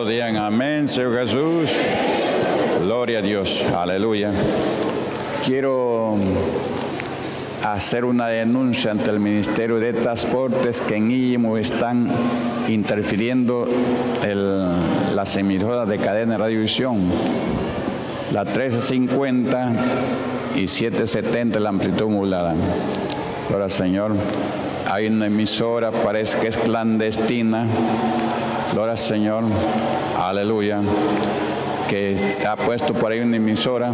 digan amén, Señor Jesús. Gloria a Dios, aleluya. Quiero hacer una denuncia ante el Ministerio de Transportes que en Íllimo están interfiriendo las emisoras de cadena de radiovisión, la 1350 y 770, la amplitud modulada. Ahora, Señor, hay una emisora, parece que es clandestina, gloria al Señor, aleluya, que se ha puesto por ahí una emisora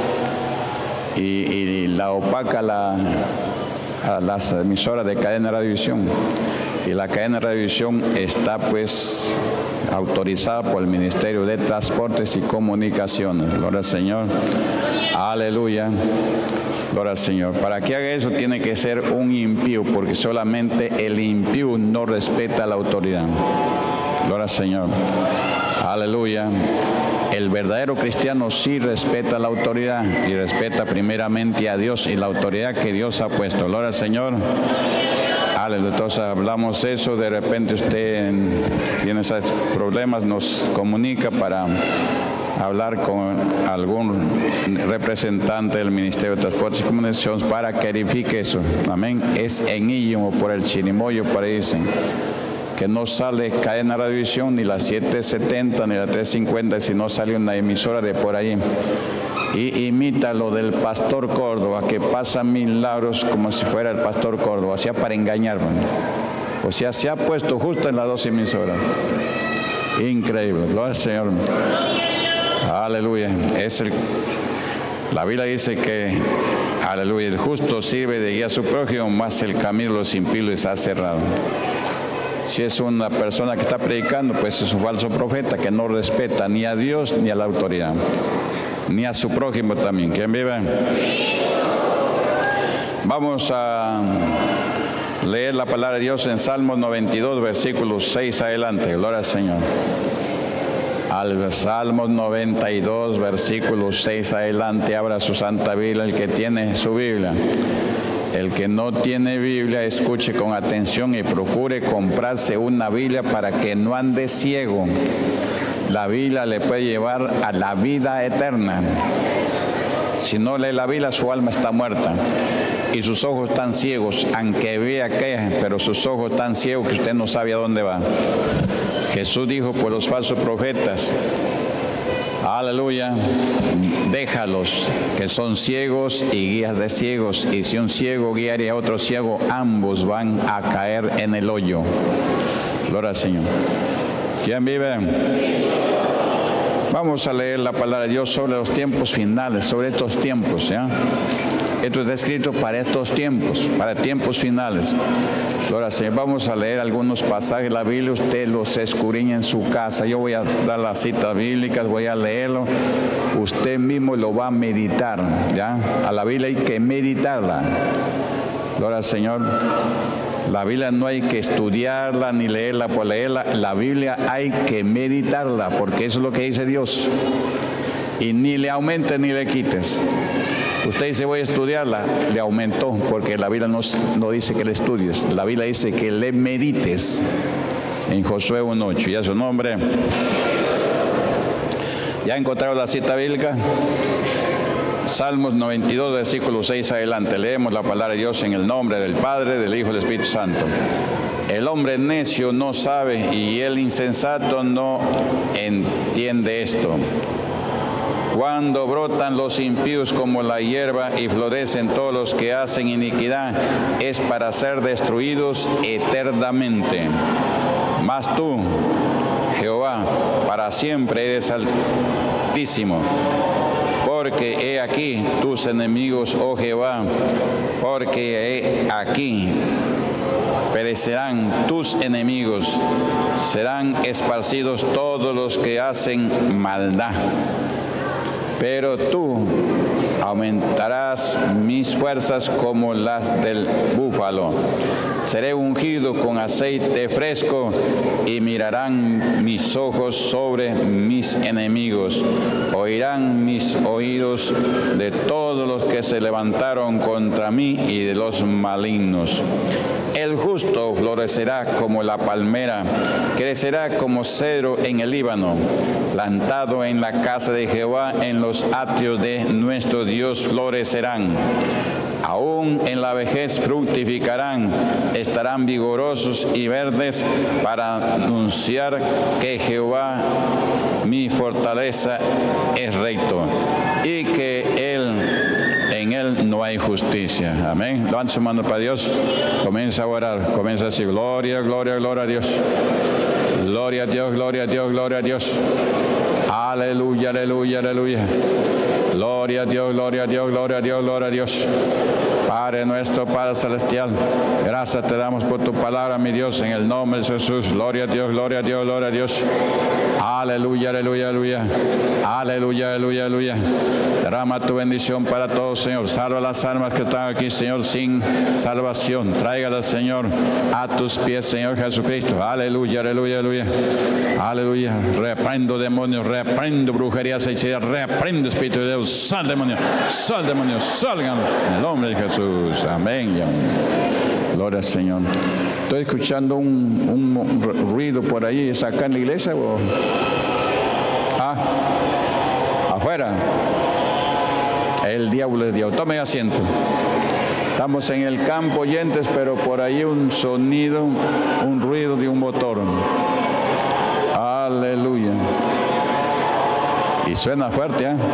y la opaca a las emisoras de cadena de radiovisión. Y la cadena de radiovisión está pues autorizada por el Ministerio de Transportes y Comunicaciones. Gloria al Señor, aleluya. Gloria al Señor. Para que haga eso tiene que ser un impío, porque solamente el impío no respeta la autoridad. Gloria al Señor. Aleluya. El verdadero cristiano sí respeta la autoridad y respeta primeramente a Dios y la autoridad que Dios ha puesto. Gloria al Señor. Aleluya. Entonces hablamos eso, de repente usted tiene esos problemas, nos comunica para hablar con algún representante del Ministerio de Transportes y Comunicaciones para que verifique eso. Amén. Es en Íllimo, por el Chirimoyo, por ahí dicen que no sale cadena radiovisión, ni la 770 ni la 350, si no sale una emisora de por ahí. Y imita lo del pastor Córdoba, que pasa milagros como si fuera el pastor Córdoba, o sea, para engañarme. O sea, se ha puesto justo en las dos emisoras. Increíble. Gloria al Señor. Aleluya. La Biblia dice que, aleluya, el justo sirve de guía a su prójimo, más el camino de los impíos está cerrado. Si es una persona que está predicando, pues es un falso profeta que no respeta ni a Dios ni a la autoridad, ni a su prójimo también. ¿Quién vive? Vamos a leer la palabra de Dios en Salmos 92, versículos 6 adelante. Gloria al Señor. Al Salmos 92, versículos 6 adelante. Abra su Santa Biblia, el que tiene su Biblia. El que no tiene Biblia, escuche con atención y procure comprarse una Biblia para que no ande ciego. La Biblia le puede llevar a la vida eterna. Si no lee la Biblia, su alma está muerta y sus ojos están ciegos, aunque vea que, pero sus ojos están ciegos que usted no sabe a dónde va. Jesús dijo por los falsos profetas, aleluya, déjalos, que son ciegos y guías de ciegos, y si un ciego guiaría a otro ciego, ambos van a caer en el hoyo. Gloria al Señor. ¿Quién vive? Vamos a leer la palabra de Dios sobre los tiempos finales, sobre estos tiempos, ¿ya? Esto está escrito para estos tiempos, para tiempos finales. Gloria al Señor. Vamos a leer algunos pasajes de la Biblia, usted los escudriña en su casa. Yo voy a dar las citas bíblicas, voy a leerlo. Usted mismo lo va a meditar, ¿ya? A la Biblia hay que meditarla. Gloria al Señor. La Biblia no hay que estudiarla ni leerla por leerla. La Biblia hay que meditarla, porque eso es lo que dice Dios. Y ni le aumentes ni le quites. Usted dice voy a estudiarla, le aumentó, porque la Biblia no dice que le estudies. La Biblia dice que le medites. En Josué 1:8. ¿Ya su nombre? ¿Ya encontraron la cita bíblica? Salmos 92, versículo 6 adelante. Leemos la palabra de Dios en el nombre del Padre, del Hijo y del Espíritu Santo. El hombre necio no sabe y el insensato no entiende esto. Cuando brotan los impíos como la hierba y florecen todos los que hacen iniquidad, es para ser destruidos eternamente. Mas tú, Jehová, para siempre eres altísimo. Porque he aquí tus enemigos, oh Jehová, porque he aquí perecerán tus enemigos, serán esparcidos todos los que hacen maldad. Pero tú aumentarás mis fuerzas como las del búfalo. Seré ungido con aceite fresco y mirarán mis ojos sobre mis enemigos. Oirán mis oídos de todos los que se levantaron contra mí y de los malignos. El justo florecerá como la palmera, crecerá como cedro en el Líbano, plantado en la casa de Jehová, en los atrios de nuestro Dios florecerán. Aún en la vejez fructificarán, estarán vigorosos y verdes para anunciar que Jehová, mi fortaleza, es recto y que en él no hay justicia. Amén. Levanta su mano para Dios. Comienza a orar. Comienza a decir: gloria, gloria, gloria a Dios. Gloria a Dios, gloria a Dios, gloria a Dios. Aleluya, aleluya, aleluya. Gloria a Dios, gloria a Dios, gloria a Dios, gloria a Dios. Padre nuestro, Padre celestial, gracias te damos por tu palabra, mi Dios, en el nombre de Jesús. Gloria a Dios, gloria a Dios, gloria a Dios. Aleluya, aleluya, aleluya. Aleluya, aleluya, aleluya. Derrama tu bendición para todos, Señor. Salva las almas que están aquí, Señor, sin salvación. Tráigalas, Señor, a tus pies, Señor Jesucristo. Aleluya, aleluya, aleluya. Aleluya. Reprendo demonios, reprendo brujerías, hechicerías, reprendo espíritu de Dios. Sal demonios, salgan en el nombre de Jesús. Amén y amén. Gloria al Señor. Estoy escuchando un ruido por ahí. ¿Es acá en la iglesia o afuera? El diablo es Dios. Tome asiento. Estamos en el campo, oyentes, pero por ahí un sonido, un ruido de un motor. Aleluya. Y suena fuerte, ¿eh?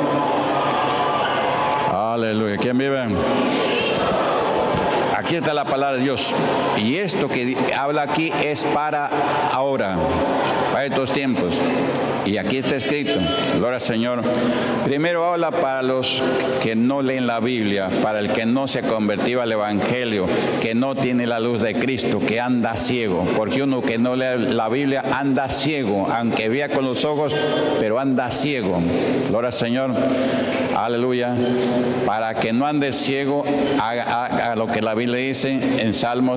Aleluya. ¿Quién vive? Aquí está la palabra de Dios. Y esto que habla aquí es para ahora, para estos tiempos. Y aquí está escrito, gloria al Señor. Primero habla para los que no leen la Biblia, para el que no se ha convertido al Evangelio, que no tiene la luz de Cristo, que anda ciego. Porque uno que no lee la Biblia anda ciego, aunque vea con los ojos, pero anda ciego. Gloria al Señor. Aleluya. Para que no ande ciego, haga lo que la Biblia dice en Salmos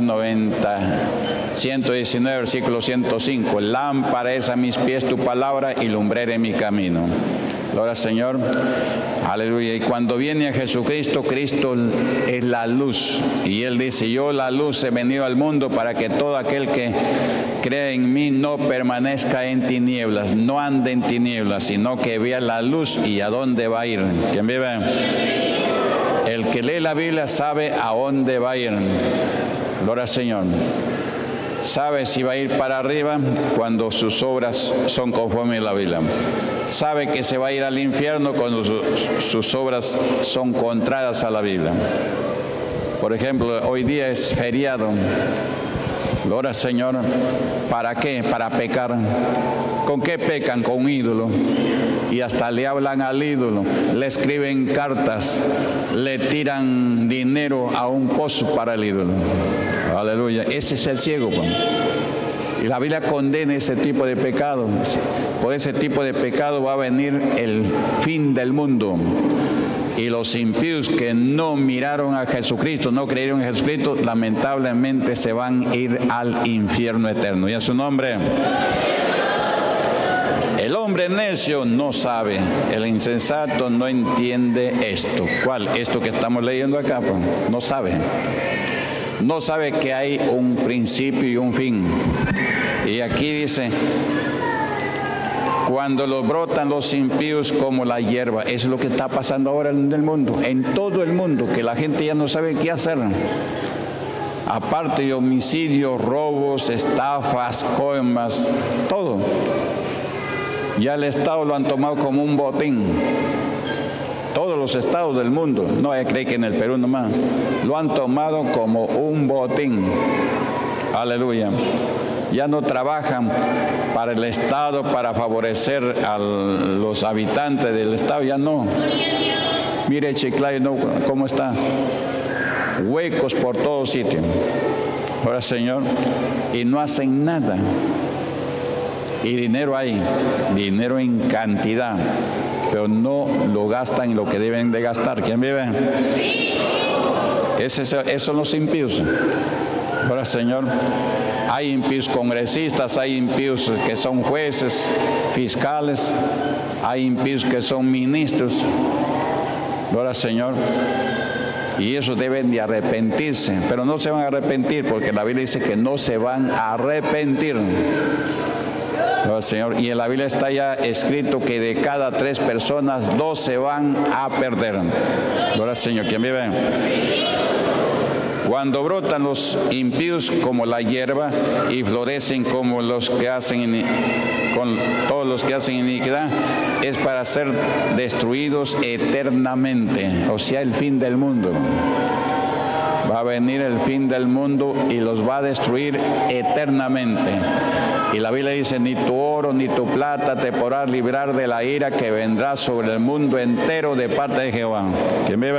119, versículo 105. Lámpara es a mis pies tu palabra y lumbrera en mi camino. Gloria al Señor. Aleluya. Y cuando viene a Jesucristo, Cristo es la luz. Y Él dice: yo la luz he venido al mundo para que todo aquel que cree en mí no permanezca en tinieblas, no ande en tinieblas, sino que vea la luz. ¿Y a dónde va a ir? ¿Quién vive? El que lee la Biblia sabe a dónde va a ir. Gloria al Señor. Sabe si va a ir para arriba cuando sus obras son conforme a la Biblia. Sabe que se va a ir al infierno cuando sus obras son contrarias a la Biblia. Por ejemplo, hoy día es feriado. Gloria al Señor. ¿Para qué? Para pecar. ¿Con qué pecan? Con un ídolo. Y hasta le hablan al ídolo, le escriben cartas, le tiran dinero a un pozo para el ídolo. Aleluya. Ese es el ciego. Y la Biblia condena ese tipo de pecado. Por ese tipo de pecado va a venir el fin del mundo. Y los impíos que no miraron a Jesucristo, no creyeron en Jesucristo, lamentablemente se van a ir al infierno eterno. Y a su nombre. El hombre necio no sabe, el insensato no entiende esto. ¿Cuál? Esto que estamos leyendo acá, pues, no sabe. No sabe que hay un principio y un fin. Y aquí dice: cuando los brotan los impíos como la hierba. Eso es lo que está pasando ahora en el mundo, en todo el mundo, que la gente ya no sabe qué hacer. Aparte de homicidios, robos, estafas, coimas, todo. Ya el Estado lo han tomado como un botín. Todos los estados del mundo, no cree que en el Perú nomás, lo han tomado como un botín. Aleluya. Ya no trabajan para el Estado, para favorecer a los habitantes del Estado, ya no. Mire Chiclayo, ¿no? ¿Cómo está? Huecos por todo sitio. Ahora, Señor, y no hacen nada. Y dinero hay, dinero en cantidad, pero no lo gastan en lo que deben de gastar. ¿Quién vive? Esos son los impíos. Ahora, Señor, hay impíos congresistas, hay impíos que son jueces, fiscales, hay impíos que son ministros. Ahora, Señor, Y eso deben de arrepentirse, pero no se van a arrepentir porque la Biblia dice que no se van a arrepentir. Oh, Señor, y en la Biblia está ya escrito que de cada 3 personas, 2 se van a perder. Gloria al Señor. ¿Quién vive? Cuando brotan los impíos como la hierba y florecen como los que hacen con todos los que hacen iniquidad, es para ser destruidos eternamente. O sea, el fin del mundo. Va a venir el fin del mundo y los va a destruir eternamente. Y la Biblia dice, ni tu oro ni tu plata te podrá librar de la ira que vendrá sobre el mundo entero de parte de Jehová. ¿Quién vive?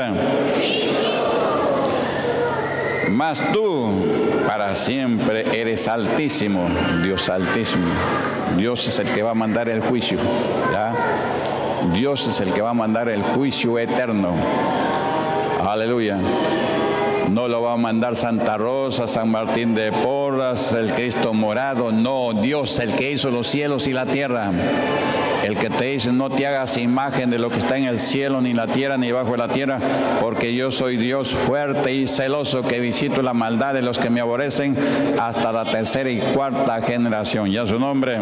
Mas tú para siempre eres altísimo, Dios altísimo. Dios es el que va a mandar el juicio, ¿ya? Dios es el que va a mandar el juicio eterno. Aleluya. No lo va a mandar Santa Rosa, San Martín de Porras, el Cristo morado. No, Dios, el que hizo los cielos y la tierra. El que te dice, no te hagas imagen de lo que está en el cielo, ni la tierra, ni bajo la tierra, porque yo soy Dios fuerte y celoso, que visito la maldad de los que me aborrecen hasta la 3ª y 4ª generación. ¿Ya su nombre?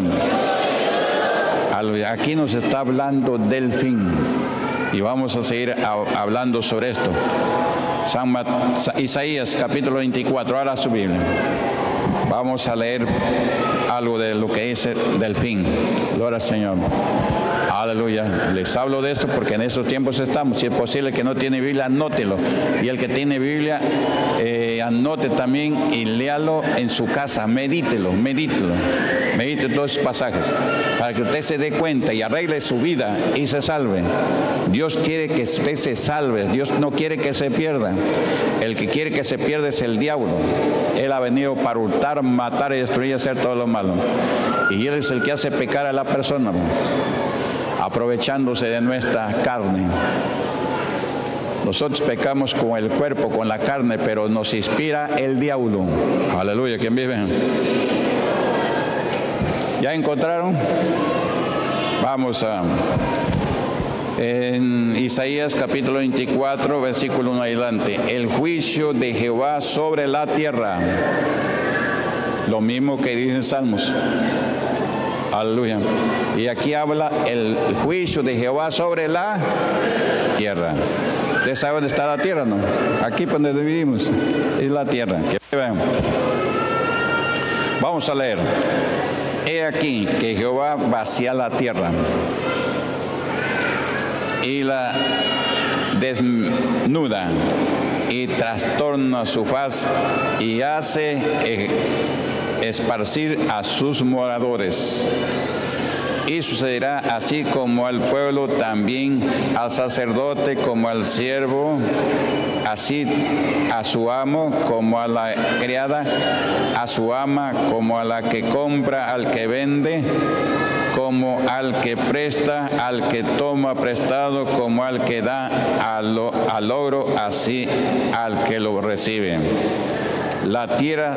Aquí nos está hablando del fin. Y vamos a seguir hablando sobre esto. Isaías capítulo 24, ahora su Biblia. Vamos a leer algo de lo que dice del fin. Gloria al Señor. Aleluya. Les hablo de esto porque en estos tiempos estamos. Si es posible que no tiene Biblia, anótelo. Y el que tiene Biblia, anote también y léalo en su casa. Medítelo. Medite todos esos pasajes para que usted se dé cuenta y arregle su vida y se salve. Dios quiere que usted se salve. Dios no quiere que se pierda. El que quiere que se pierda es el diablo. Él ha venido para hurtar, matar y destruir y hacer todo lo malo. Y él es el que hace pecar a la persona, aprovechándose de nuestra carne. Nosotros pecamos con el cuerpo, con la carne, pero nos inspira el diablo. Aleluya. ¿Quién vive? ¿Ya encontraron? Vamos en Isaías capítulo 24, versículo 1 adelante. El juicio de Jehová sobre la tierra. Lo mismo que dicen Salmos. Aleluya. Y aquí habla el juicio de Jehová sobre la tierra. ¿Usted sabe dónde está la tierra, no? Aquí donde vivimos es la tierra. Vamos a leer. He aquí que Jehová vacía la tierra y la desnuda y trastorna su faz y hace esparcir a sus moradores. Y sucederá así como al pueblo, también al sacerdote como al siervo, así a su amo como a la criada, a su ama como a la que compra, al que vende, como al que presta, al que toma prestado, como al que da al logro, así al que lo recibe. La tierra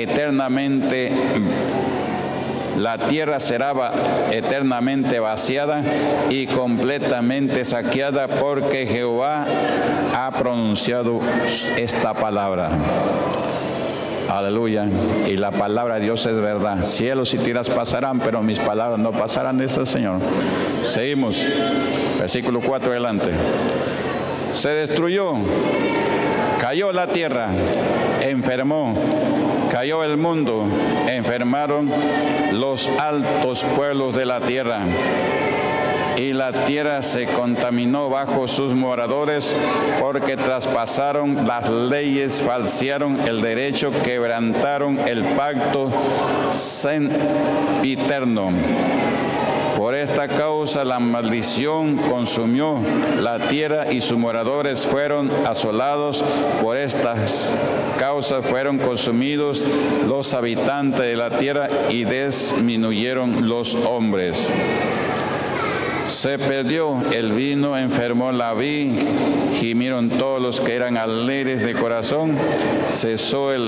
será eternamente vaciada y completamente saqueada, porque Jehová ha pronunciado esta palabra. Aleluya. Y la palabra de Dios es verdad. Cielos y tierras pasarán, pero mis palabras no pasarán, dice el Señor. Seguimos. Versículo 4 adelante. Se destruyó, cayó la tierra, enfermó, cayó el mundo, enfermaron los altos pueblos de la tierra. Y la tierra se contaminó bajo sus moradores, porque traspasaron las leyes, falsearon el derecho, quebrantaron el pacto sempiterno. Por esta causa la maldición consumió la tierra y sus moradores fueron asolados. Por estas causas fueron consumidos los habitantes de la tierra y disminuyeron los hombres. Se perdió el vino, enfermó la vid, gimieron todos los que eran alegres de corazón, cesó el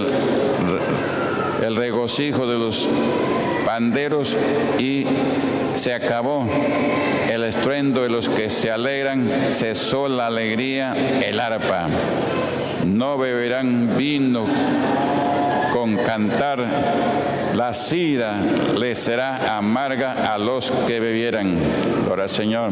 regocijo de los panderos y se acabó el estruendo de los que se alegran, cesó la alegría, el arpa. No beberán vino con cantar, la sidra les será amarga a los que bebieran. Gloria al Señor.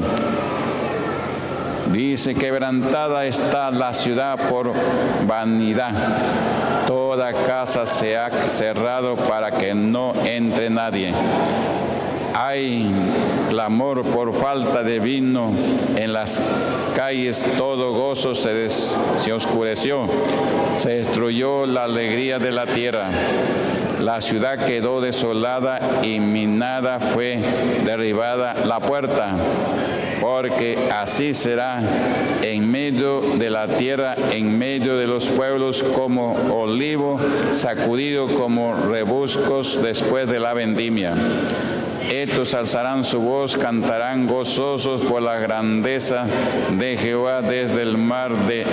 Dice: quebrantada está la ciudad por vanidad. Toda casa se ha cerrado para que no entre nadie. Hay clamor por falta de vino en las calles, todo gozo se oscureció, se destruyó la alegría de la tierra. La ciudad quedó desolada y minada fue derribada la puerta, porque así será en medio de la tierra, en medio de los pueblos, como olivo sacudido, como rebuscos después de la vendimia. Estos alzarán su voz, cantarán gozosos por la grandeza de Jehová, desde el mar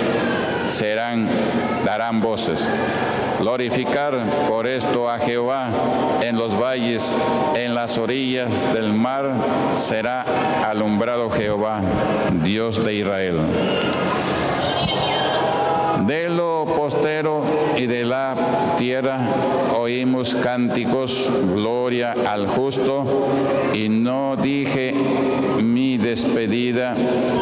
darán voces. Glorificar por esto a Jehová en los valles, en las orillas del mar será alumbrado Jehová, Dios de Israel. De lo postero y de la tierra oímos cánticos, gloria al justo, y no dije mi despedida,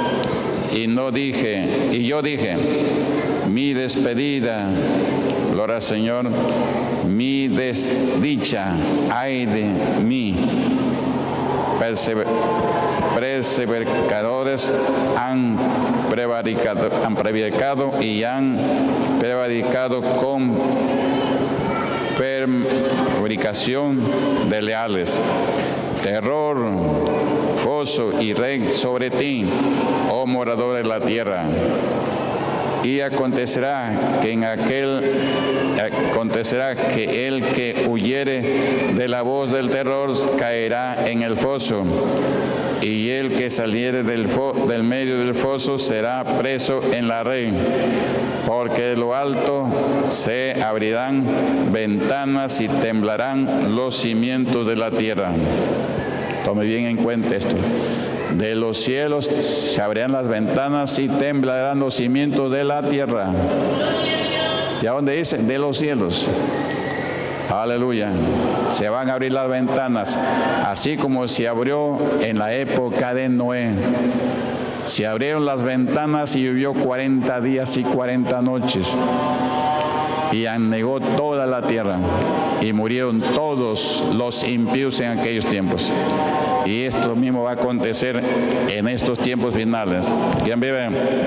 y yo dije, mi despedida, gloria al Señor, mi desdicha, ay de mí. Perseveradores han prevaricado y han prevaricado con prevaricación de leales. Terror, foso y red sobre ti, oh morador de la tierra. Y acontecerá que el que huyere de la voz del terror caerá en el foso, y el que saliere del medio del foso será preso en la red, porque de lo alto se abrirán ventanas y temblarán los cimientos de la tierra. Tome bien en cuenta esto. De los cielos se abrirán las ventanas y temblarán los cimientos de la tierra. ¿Y a dónde dice? De los cielos. Aleluya. Se van a abrir las ventanas, así como se abrió en la época de Noé. Se abrieron las ventanas y llovió 40 días y 40 noches. Y anegó toda la tierra. Y murieron todos los impíos en aquellos tiempos. Y esto mismo va a acontecer en estos tiempos finales. ¿Quién vive?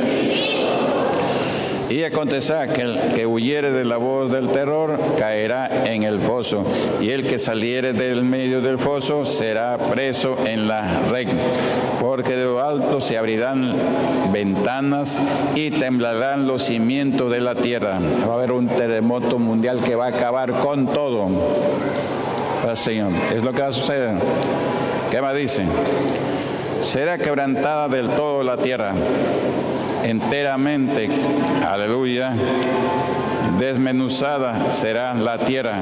Y acontecerá que el que huyere de la voz del terror caerá en el foso, y el que saliere del medio del foso será preso en la red, porque de lo alto se abrirán ventanas y temblarán los cimientos de la tierra. Va a haber un terremoto mundial que va a acabar con todo. Señor, es lo que va a suceder. ¿Qué más dice? Será quebrantada del todo la tierra, enteramente, aleluya, desmenuzada será la tierra,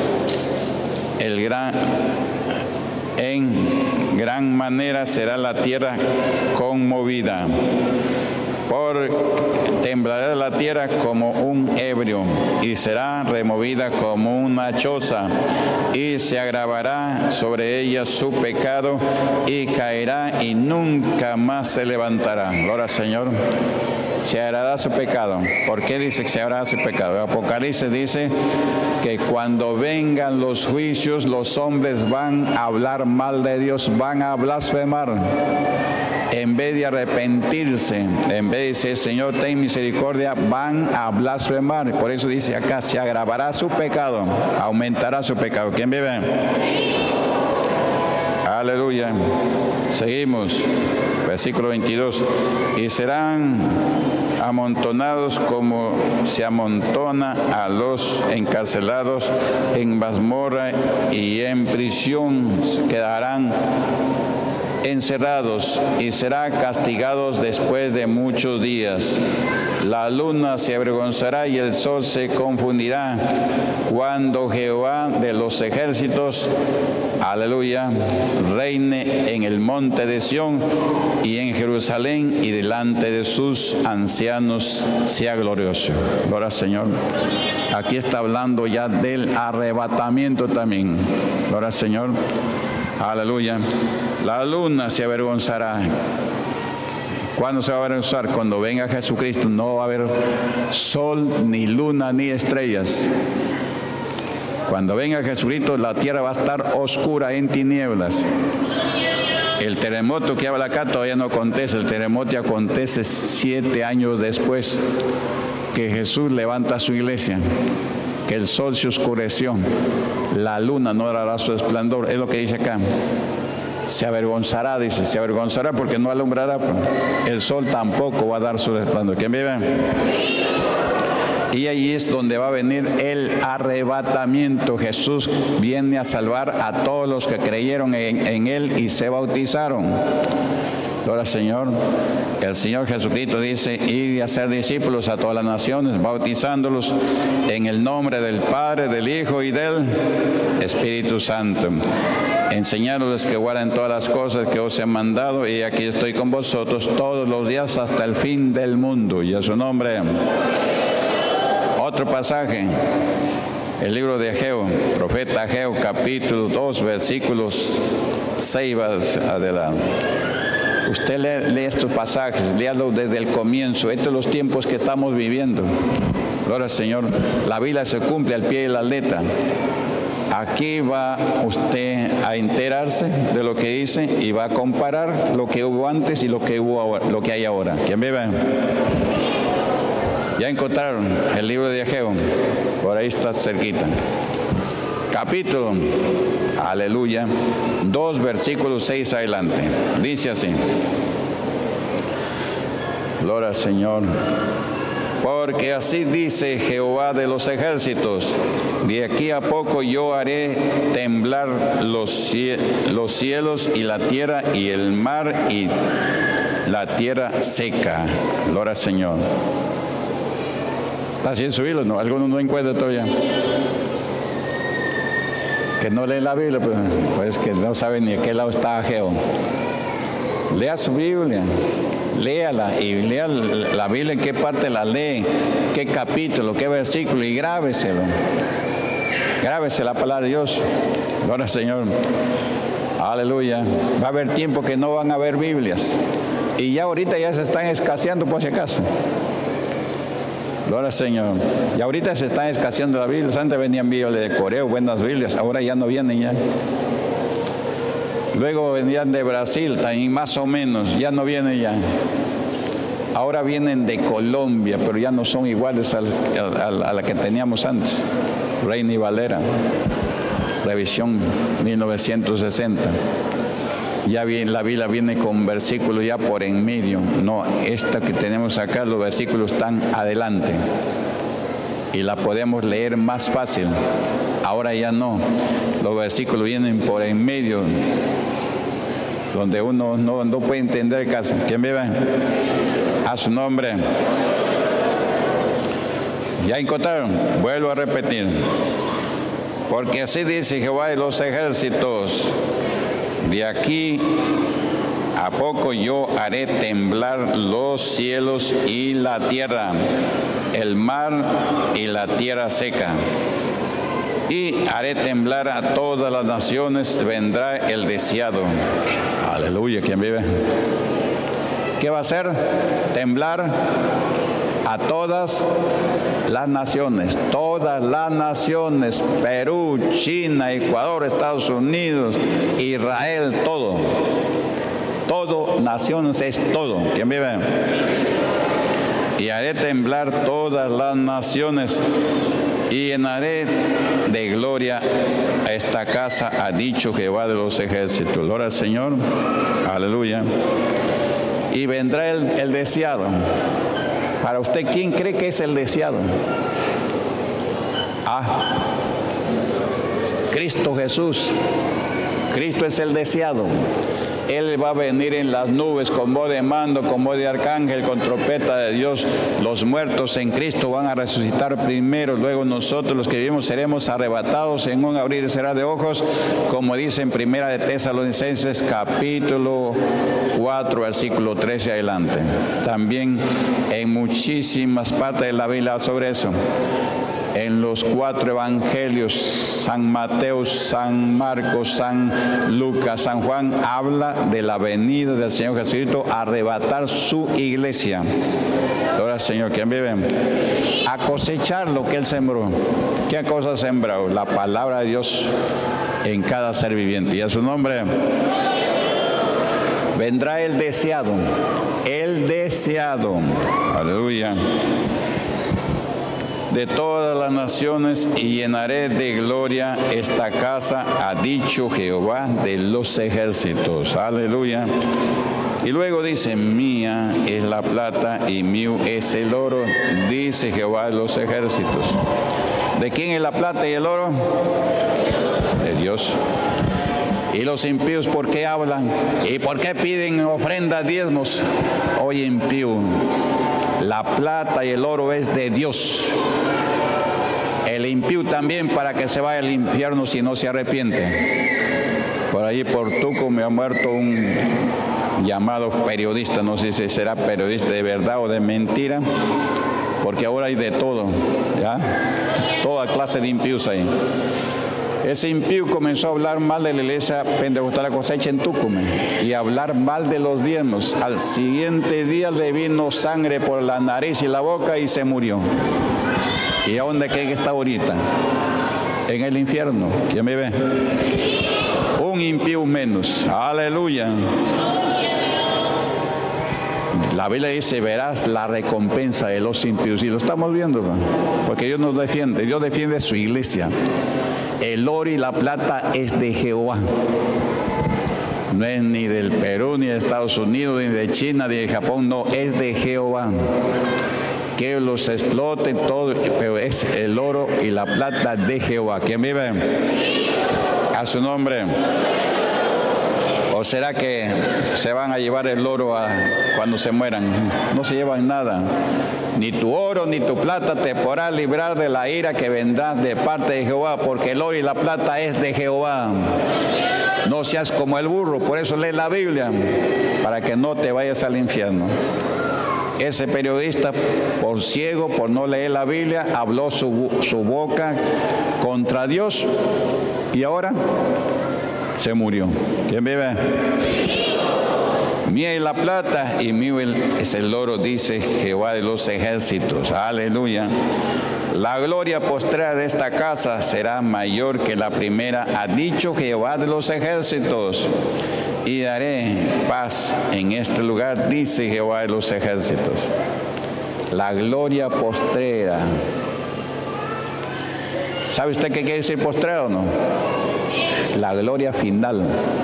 en gran manera será la tierra conmovida. Temblará la tierra como un ebrio, y será removida como una choza, y se agravará sobre ella su pecado, y caerá y nunca más se levantará. Gloria al Señor. Se hará su pecado. ¿Por qué dice que se hará su pecado? El Apocalipsis dice que cuando vengan los juicios, los hombres van a hablar mal de Dios, van a blasfemar. En vez de arrepentirse, en vez de decir, Señor, ten misericordia, van a blasfemar. Por eso dice acá, se agravará su pecado, aumentará su pecado. ¿Quién vive? Aleluya. Seguimos. Versículo 22. Y serán amontonados como se amontona a los encarcelados en mazmorra, y en prisión quedarán encerrados, y serán castigados después de muchos días. La luna se avergonzará y el sol se confundirá cuando Jehová de los ejércitos, aleluya, reine en el monte de Sión y en Jerusalén, y delante de sus ancianos sea glorioso. Gloria al Señor. Aquí está hablando ya del arrebatamiento también. Gloria al Señor. Aleluya. La luna se avergonzará. ¿Cuándo se va a avergonzar? Cuando venga Jesucristo. No va a haber sol, ni luna, ni estrellas. Cuando venga Jesucristo, la tierra va a estar oscura en tinieblas. El terremoto que habla acá todavía no acontece. El terremoto acontece 7 años después que Jesús levanta su iglesia, que el sol se oscureció, la luna no dará su esplendor. Es lo que dice acá. Se avergonzará, dice, se avergonzará porque no alumbrará. El sol tampoco va a dar su esplendor. ¿Quién vive? Y ahí es donde va a venir el arrebatamiento. Jesús viene a salvar a todos los que creyeron en Él y se bautizaron. Gloria al Señor. El Señor Jesucristo dice: ir y hacer discípulos a todas las naciones, bautizándolos en el nombre del Padre, del Hijo y del Espíritu Santo, enseñándoles que guarden todas las cosas que os he mandado, y aquí estoy con vosotros todos los días hasta el fin del mundo. Y a su nombre. Otro pasaje, el libro de Ageo, profeta Ageo, capítulo 2, versículos 6 adelante. Usted lee estos pasajes, léalo desde el comienzo. Estos son los tiempos que estamos viviendo. Gloria al Señor. La Biblia se cumple al pie de la letra. Aquí va usted a enterarse de lo que dice y va a comparar lo que hubo antes y lo que hubo ahora, lo que hay ahora. ¿Quién vive? Ya encontraron el libro de Ageo, por ahí está cerquita. Capítulo, aleluya, 2 versículos 6 adelante. Dice así: gloria al Señor. Porque así dice Jehová de los ejércitos: de aquí a poco yo haré temblar los cielos y la tierra y el mar y la tierra seca. Gloria al Señor. ¿Está sin subirlo? No, algunos no encuentran todavía. Que no lee la Biblia, pues que no saben ni a qué lado está Ageo. Lea su Biblia, léala y lea la Biblia en qué parte la lee, qué capítulo, qué versículo, y grábeselo. Grábese la palabra de Dios. Gloria al Señor. Aleluya. Va a haber tiempo que no van a haber Biblias. Y ya ahorita ya se están escaseando por si acaso. Gloria al Señor. Y ahorita se están escaseando las Biblias. Antes venían Biblias de Coreo, buenas Biblias. Ahora ya no vienen ya. Luego venían de Brasil, también más o menos. Ya no vienen ya. Ahora vienen de Colombia, pero ya no son iguales a la que teníamos antes. Reina y Valera. Revisión 1960. Ya bien, la Biblia viene con versículos ya por en medio. No, esta que tenemos acá, los versículos están adelante. Y la podemos leer más fácil. Ahora ya no. Los versículos vienen por en medio, donde uno no puede entender casi. ¿Quién vive? A su nombre. ¿Ya encontraron? Vuelvo a repetir. Porque así dice Jehová de los ejércitos: de aquí a poco yo haré temblar los cielos y la tierra, el mar y la tierra seca. Y haré temblar a todas las naciones, vendrá el deseado. Aleluya, ¿quién vive? ¿Qué va a hacer? Temblar a todas las naciones, Perú, China, Ecuador, Estados Unidos, Israel, todo, naciones es todo. ¿Quién vive? Y haré temblar todas las naciones y llenaré de gloria a esta casa, ha dicho Jehová de los ejércitos. Gloria al Señor, aleluya. Y vendrá el deseado. Para usted, ¿quién cree que es el deseado? Cristo Jesús. Cristo es el deseado. Él va a venir en las nubes con voz de mando, con voz de arcángel, con trompeta de Dios. Los muertos en Cristo van a resucitar primero, luego nosotros los que vivimos seremos arrebatados en un abrir y cerrar de ojos, como dice en Primera de Tesalonicenses capítulo 4, versículo 13 adelante. También en muchísimas partes de la Biblia sobre eso. En los 4 evangelios, San Mateo, San Marcos, San Lucas, San Juan, habla de la venida del Señor Jesucristo a arrebatar su iglesia. Ahora, Señor, ¿quién vive? A cosechar lo que Él sembró. ¿Qué cosa sembró? La palabra de Dios en cada ser viviente. Y a su nombre vendrá el deseado. El deseado. Aleluya. De todas las naciones y llenaré de gloria esta casa, ha dicho Jehová de los ejércitos. Aleluya. Y luego dice, mía es la plata y mío es el oro, dice Jehová de los ejércitos. ¿De quién es la plata y el oro? De Dios. ¿Y los impíos por qué hablan? ¿Y por qué piden ofrendas, diezmos? Oye, impío, la plata y el oro es de Dios. El impío también para que se vaya al infierno si no se arrepiente. Por ahí por Tuco me ha muerto un llamado periodista, no sé si será periodista de verdad o de mentira, porque ahora hay de todo, ¿ya? Toda clase de impíos ahí. Ese impío comenzó a hablar mal de la iglesia Pentecostal La Cosecha en Tucumán y a hablar mal de los diezmos. Al siguiente día le vino sangre por la nariz y la boca y se murió. ¿Y a dónde cree que está ahorita? En el infierno. ¿Quién me ve? Un impío menos. Aleluya. La Biblia dice, verás la recompensa de los impíos. Y lo estamos viendo, ¿no? Porque Dios nos defiende. Dios defiende su iglesia. El oro y la plata es de Jehová. No es ni del Perú, ni de Estados Unidos, ni de China, ni de Japón. No, es de Jehová. Que los exploten todo, pero es el oro y la plata de Jehová. ¿Quién vive? A su nombre. ¿O será que se van a llevar el oro cuando se mueran? No se llevan nada. Ni tu oro ni tu plata te podrá librar de la ira que vendrá de parte de Jehová, porque el oro y la plata es de Jehová. No seas como el burro, por eso lee la Biblia, para que no te vayas al infierno. Ese periodista, por ciego, por no leer la Biblia, habló su boca contra Dios y ahora se murió. ¿Quién vive? Mía es la plata y mío es el oro, dice Jehová de los ejércitos. Aleluya. La gloria postrera de esta casa será mayor que la primera, ha dicho Jehová de los ejércitos. Y daré paz en este lugar, dice Jehová de los ejércitos. La gloria postrera. ¿Sabe usted qué quiere decir postrera o no? La gloria final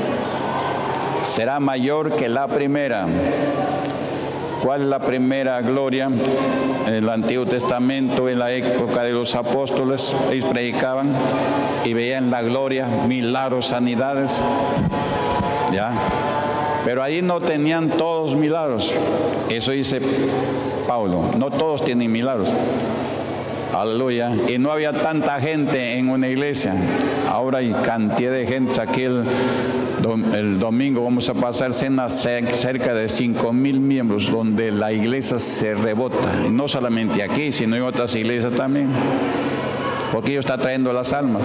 será mayor que la primera. ¿Cuál es la primera gloria? En el Antiguo Testamento, en la época de los apóstoles, ellos predicaban y veían la gloria, milagros, sanidades. ¿Ya? Pero ahí no tenían todos milagros. Eso dice Pablo. No todos tienen milagros. Aleluya. Y no había tanta gente en una iglesia. Ahora hay cantidad de gente. Aquí el domingo vamos a pasar cena cerca de 5,000 miembros, donde la iglesia se rebota. Y no solamente aquí, sino en otras iglesias también. Porque Dios está trayendo las almas.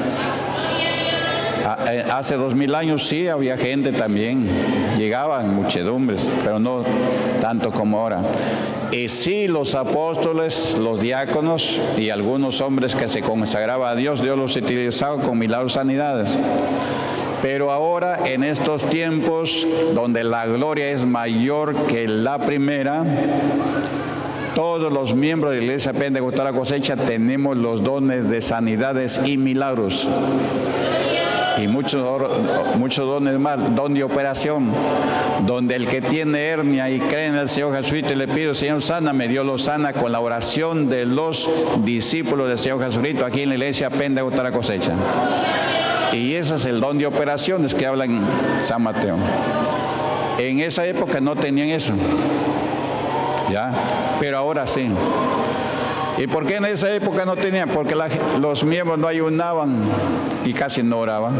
Hace 2000 años sí había gente también, llegaban muchedumbres, pero no tanto como ahora. Y sí, los apóstoles, los diáconos y algunos hombres que se consagraban a Dios, Dios los utilizaba con milagros, sanidades. Pero ahora, en estos tiempos donde la gloria es mayor que la primera, todos los miembros de la Iglesia Pentecostal La Cosecha tenemos los dones de sanidades y milagros. Y muchos dones más, don de operación, donde el que tiene hernia y cree en el Señor Jesucristo y le pide, Señor, sáname, Dios lo sana con la oración de los discípulos del Señor Jesucristo aquí en la iglesia Pentecostal La Cosecha. Y ese es el don de operaciones que habla en San Mateo. En esa época no tenían eso, ¿ya? Pero ahora sí. ¿Y por qué en esa época no tenían? Porque los miembros no ayunaban y casi no oraban.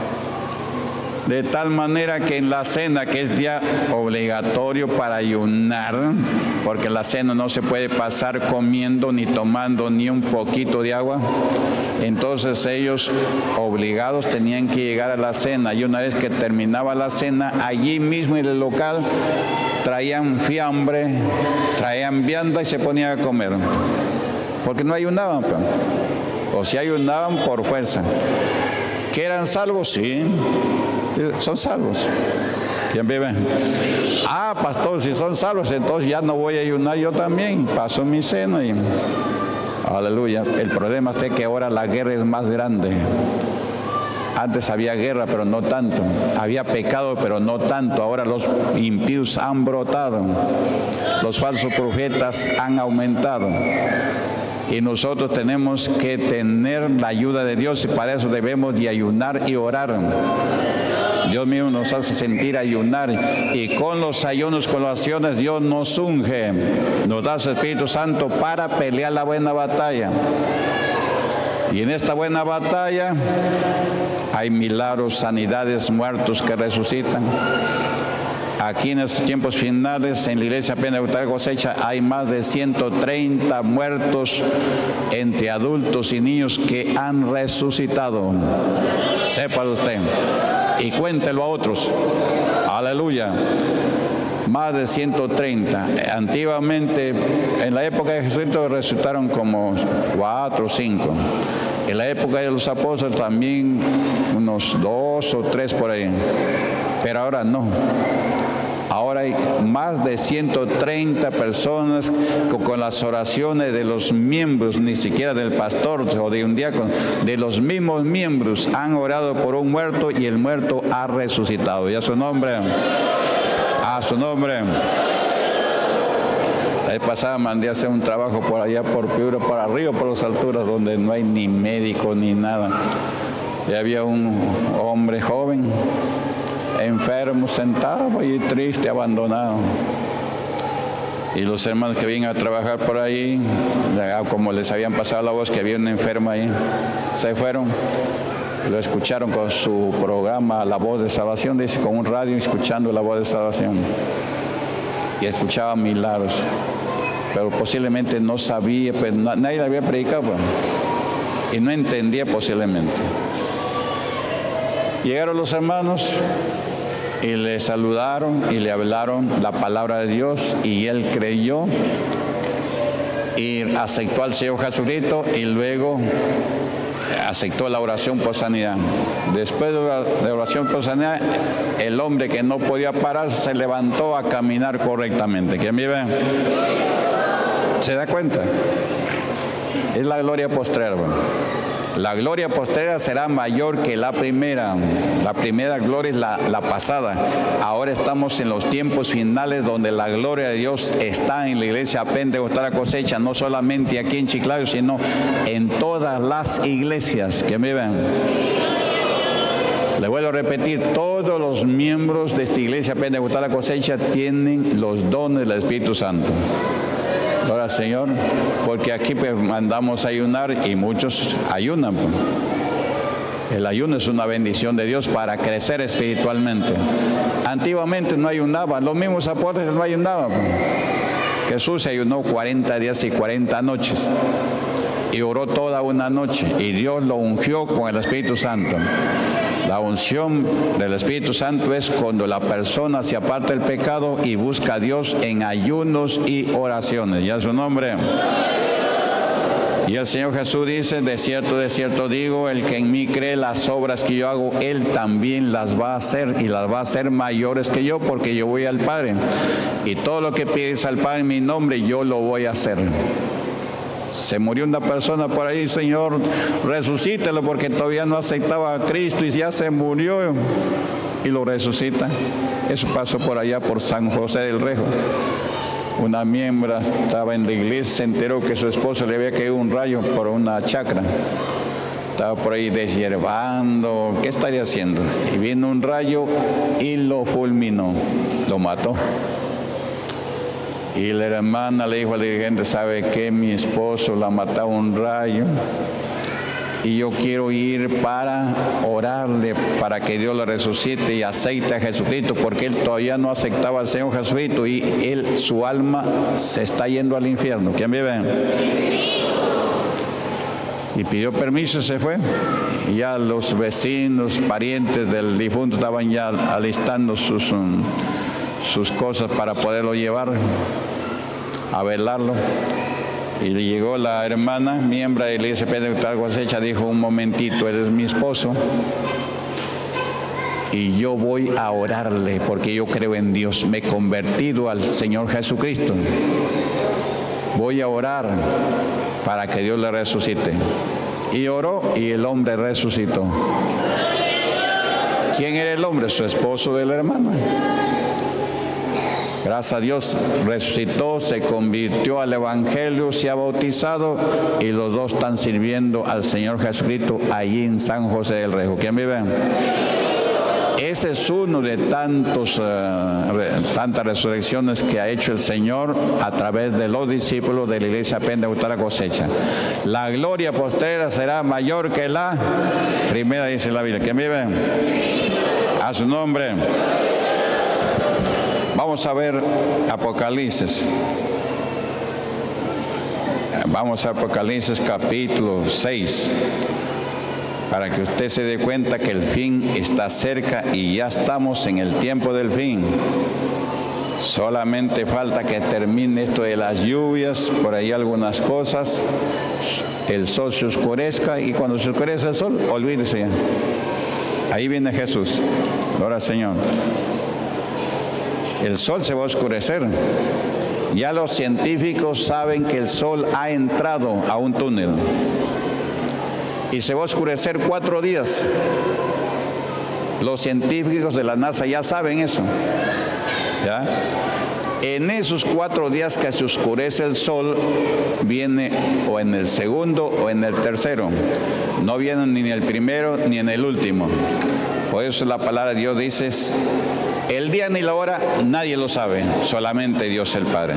De tal manera que en la cena, que es día obligatorio para ayunar, porque en la cena no se puede pasar comiendo ni tomando ni un poquito de agua, entonces ellos obligados tenían que llegar a la cena, y una vez que terminaba la cena, allí mismo en el local traían fiambre, traían vianda y se ponían a comer, porque no ayunaban, o si ayunaban por fuerza. ¿Que eran salvos? Sí, son salvos. ¿Quién vive? Ah, pastor, si son salvos, entonces ya no voy a ayunar yo también, paso mi cena y... Aleluya. El problema es que ahora la guerra es más grande. Antes había guerra, pero no tanto. Había pecado, pero no tanto. Ahora los impíos han brotado. Los falsos profetas han aumentado. Y nosotros tenemos que tener la ayuda de Dios, y para eso debemos de ayunar y orar. Dios mismo nos hace sentir ayunar, y con los ayunos, con las oraciones, Dios nos unge, nos da su Espíritu Santo para pelear la buena batalla. Y en esta buena batalla hay milagros, sanidades, muertos que resucitan. Aquí en estos tiempos finales, en la iglesia Pentecostal Cosecha, hay más de 130 muertos entre adultos y niños que han resucitado. Sépalo usted y cuéntelo a otros. Aleluya. Más de 130. Antiguamente, en la época de Jesucristo, resucitaron como 4 o 5. En la época de los apóstoles también unos 2 o 3 por ahí. Pero ahora no. Ahora hay más de 130 personas con las oraciones de los miembros, ni siquiera del pastor o de un diácono, de los mismos miembros han orado por un muerto y el muerto ha resucitado. Y a su nombre, a su nombre. La vez pasada mandé a hacer un trabajo por allá, por Piura, por arriba, por las alturas, donde no hay ni médico ni nada. Y había un hombre joven, enfermo, sentado y triste, abandonado. Y los hermanos que vienen a trabajar por ahí, como les habían pasado la voz que había un enfermo ahí, se fueron, lo escucharon con su programa La Voz de Salvación, dice, con un radio escuchando La Voz de Salvación, y escuchaban milagros, pero posiblemente no sabía, pues nadie le había predicado, pues, y no entendía posiblemente. Llegaron los hermanos y le saludaron y le hablaron la palabra de Dios, y él creyó y aceptó al Señor Jesucristo, y luego aceptó la oración por sanidad. Después de la oración por sanidad, el hombre que no podía pararse se levantó a caminar correctamente. ¿Quién vive? ¿Se da cuenta? Es la gloria postrera. La gloria postrera será mayor que la primera. La primera gloria es la pasada. Ahora estamos en los tiempos finales donde la gloria de Dios está en la iglesia Pentecostal Cosecha, no solamente aquí en Chiclayo, sino en todas las iglesias. Que me ven. Le vuelvo a repetir, todos los miembros de esta iglesia Pentecostal Cosecha tienen los dones del Espíritu Santo. Ahora, Señor, porque aquí pues mandamos a ayunar y muchos ayunan. El ayuno es una bendición de Dios para crecer espiritualmente. Antiguamente no ayunaban, los mismos apóstoles no ayunaban. Jesús ayunó 40 días y 40 noches y oró toda una noche, y Dios lo ungió con el Espíritu Santo. La unción del Espíritu Santo es cuando la persona se aparta del pecado y busca a Dios en ayunos y oraciones. Y a su nombre. Y el Señor Jesús dice, de cierto digo, el que en mí cree, las obras que yo hago, él también las va a hacer, y las va a hacer mayores que yo, porque yo voy al Padre. Y todo lo que pides al Padre en mi nombre, yo lo voy a hacer. Se murió una persona por ahí, Señor, resucítelo, porque todavía no aceptaba a Cristo y ya se murió, y lo resucita. Eso pasó por allá, por San José del Rejo. Una miembro estaba en la iglesia, se enteró que su esposo le había caído un rayo por una chacra, Estaba por ahí deshiervando, ¿qué estaría haciendo? Y vino un rayo y lo fulminó, lo mató. Y la hermana le dijo al dirigente, ¿sabe qué? Mi esposo la ha matado un rayo y yo quiero ir para orarle para que Dios lo resucite y aceite a Jesucristo, porque él todavía no aceptaba al Señor Jesucristo y su alma se está yendo al infierno. ¿Quién vive? Y pidió permiso y se fue. Y ya los vecinos, parientes del difunto estaban ya alistando sus cosas para poderlo llevar a velarlo. Y le llegó la hermana, miembro de la iglesia pentecostal Cosecha, dijo, un momentito, eres mi esposo y yo voy a orarle porque yo creo en Dios, me he convertido al Señor Jesucristo, voy a orar para que Dios le resucite. Y oró y el hombre resucitó. ¿Quién era el hombre? Su esposo de la hermana. Gracias a Dios resucitó, se convirtió al Evangelio, se ha bautizado y los dos están sirviendo al Señor Jesucristo allí en San José del Rejo. ¿Quién vive? Ese es uno de tantas resurrecciones que ha hecho el Señor a través de los discípulos de la iglesia pentecostal Cosecha. La gloria postrera será mayor que la primera, dice la Biblia. ¿Quién vive? A su nombre. Vamos a ver Apocalipsis. Vamos a Apocalipsis capítulo 6. Para que usted se dé cuenta que el fin está cerca y ya estamos en el tiempo del fin. Solamente falta que termine esto de las lluvias, por ahí algunas cosas, el sol se oscurezca y cuando se oscurece el sol, olvídese. Ahí viene Jesús. Gloria al Señor. El sol se va a oscurecer. Ya los científicos saben que el sol ha entrado a un túnel y se va a oscurecer 4 días. Los científicos de la NASA ya saben eso. ¿Ya? En esos 4 días que se oscurece el sol, viene o en el segundo o en el tercero. No viene ni en el primero ni en el último. Por eso la palabra de Dios dice, el día ni la hora nadie lo sabe, solamente Dios el Padre.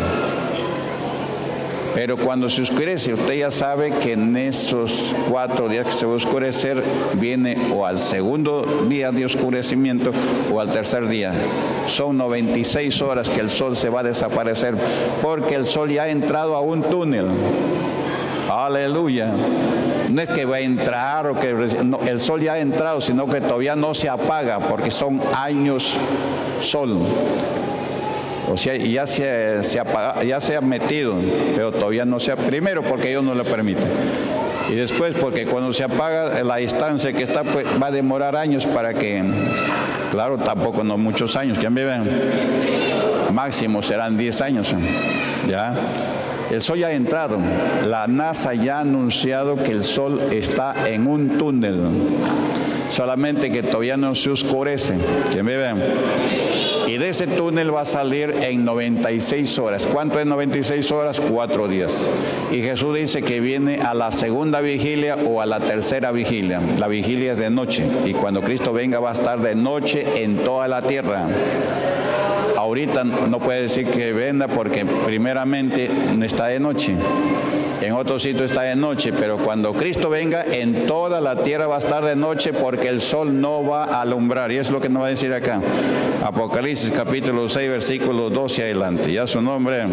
Pero cuando se oscurece, usted ya sabe que en esos 4 días que se va a oscurecer, viene o al segundo día de oscurecimiento o al tercer día. Son 96 horas que el sol se va a desaparecer, porque el sol ya ha entrado a un túnel. Aleluya. No es que va a entrar o que no, el sol ya ha entrado, sino que todavía no se apaga, porque son años sol. O sea, ya se ha metido, pero todavía no se ha, primero porque Dios no lo permite. Y después porque cuando se apaga la distancia que está, pues va a demorar años para que, claro, tampoco no muchos años, ¿quién vive? Máximo serán 10 años, ¿ya? El sol ya ha entrado. La NASA ya ha anunciado que el sol está en un túnel, solamente que todavía no se oscurece, ¿quién vive? Y de ese túnel va a salir en 96 horas. ¿Cuánto es 96 horas? 4 días. Y Jesús dice que viene a la segunda vigilia o a la tercera vigilia. La vigilia es de noche. Y cuando Cristo venga va a estar de noche en toda la tierra. Ahorita no puede decir que venga porque primeramente está de noche. En otro sitio está de noche, pero cuando Cristo venga, en toda la tierra va a estar de noche porque el sol no va a alumbrar. Y es lo que nos va a decir acá. Apocalipsis capítulo 6, versículo 12 adelante. Ya su nombre.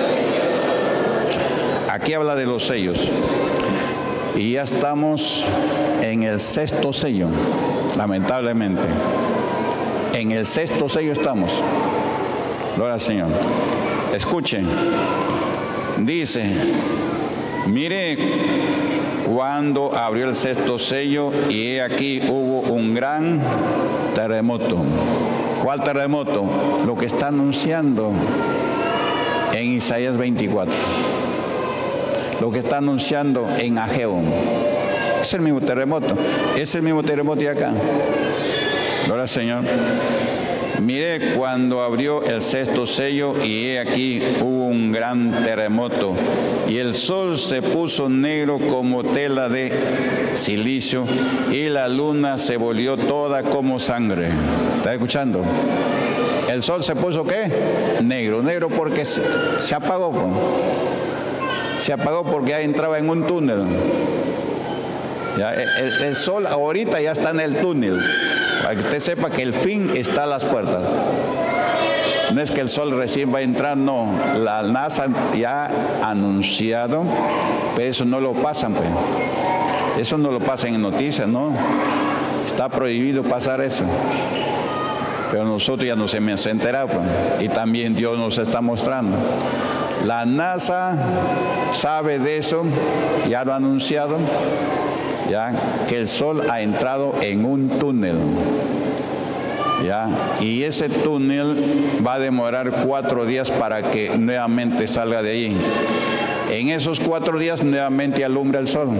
Aquí habla de los sellos. Y ya estamos en el 6º sello, lamentablemente. En el 6º sello estamos. Gloria al Señor. Escuchen. Dice, mire cuando abrió el 6º sello y he aquí hubo un gran terremoto. ¿Cuál terremoto? Lo que está anunciando en Isaías 24. Lo que está anunciando en Ageo. Es el mismo terremoto. Es el mismo terremoto de acá. Gloria al Señor. Miré cuando abrió el sexto sello y he aquí hubo un gran terremoto y el sol se puso negro como tela de silicio y la luna se volvió toda como sangre. ¿Está escuchando? El sol se puso ¿qué? Negro. Negro porque se apagó. Se apagó porque ya entraba en un túnel. Ya, el sol ahorita ya está en el túnel. Para que usted sepa que el fin está a las puertas. No es que el sol recién va a entrar, no. La NASA ya ha anunciado, pero eso no lo pasan, pues. Eso no lo pasan en noticias, ¿no? Está prohibido pasar eso. Pero nosotros ya nos hemos enterado, pues. Y también Dios nos está mostrando. La NASA sabe de eso, ya lo ha anunciado. Ya, que el sol ha entrado en un túnel, ya, y ese túnel va a demorar 4 días para que nuevamente salga de ahí. En esos 4 días nuevamente alumbra el sol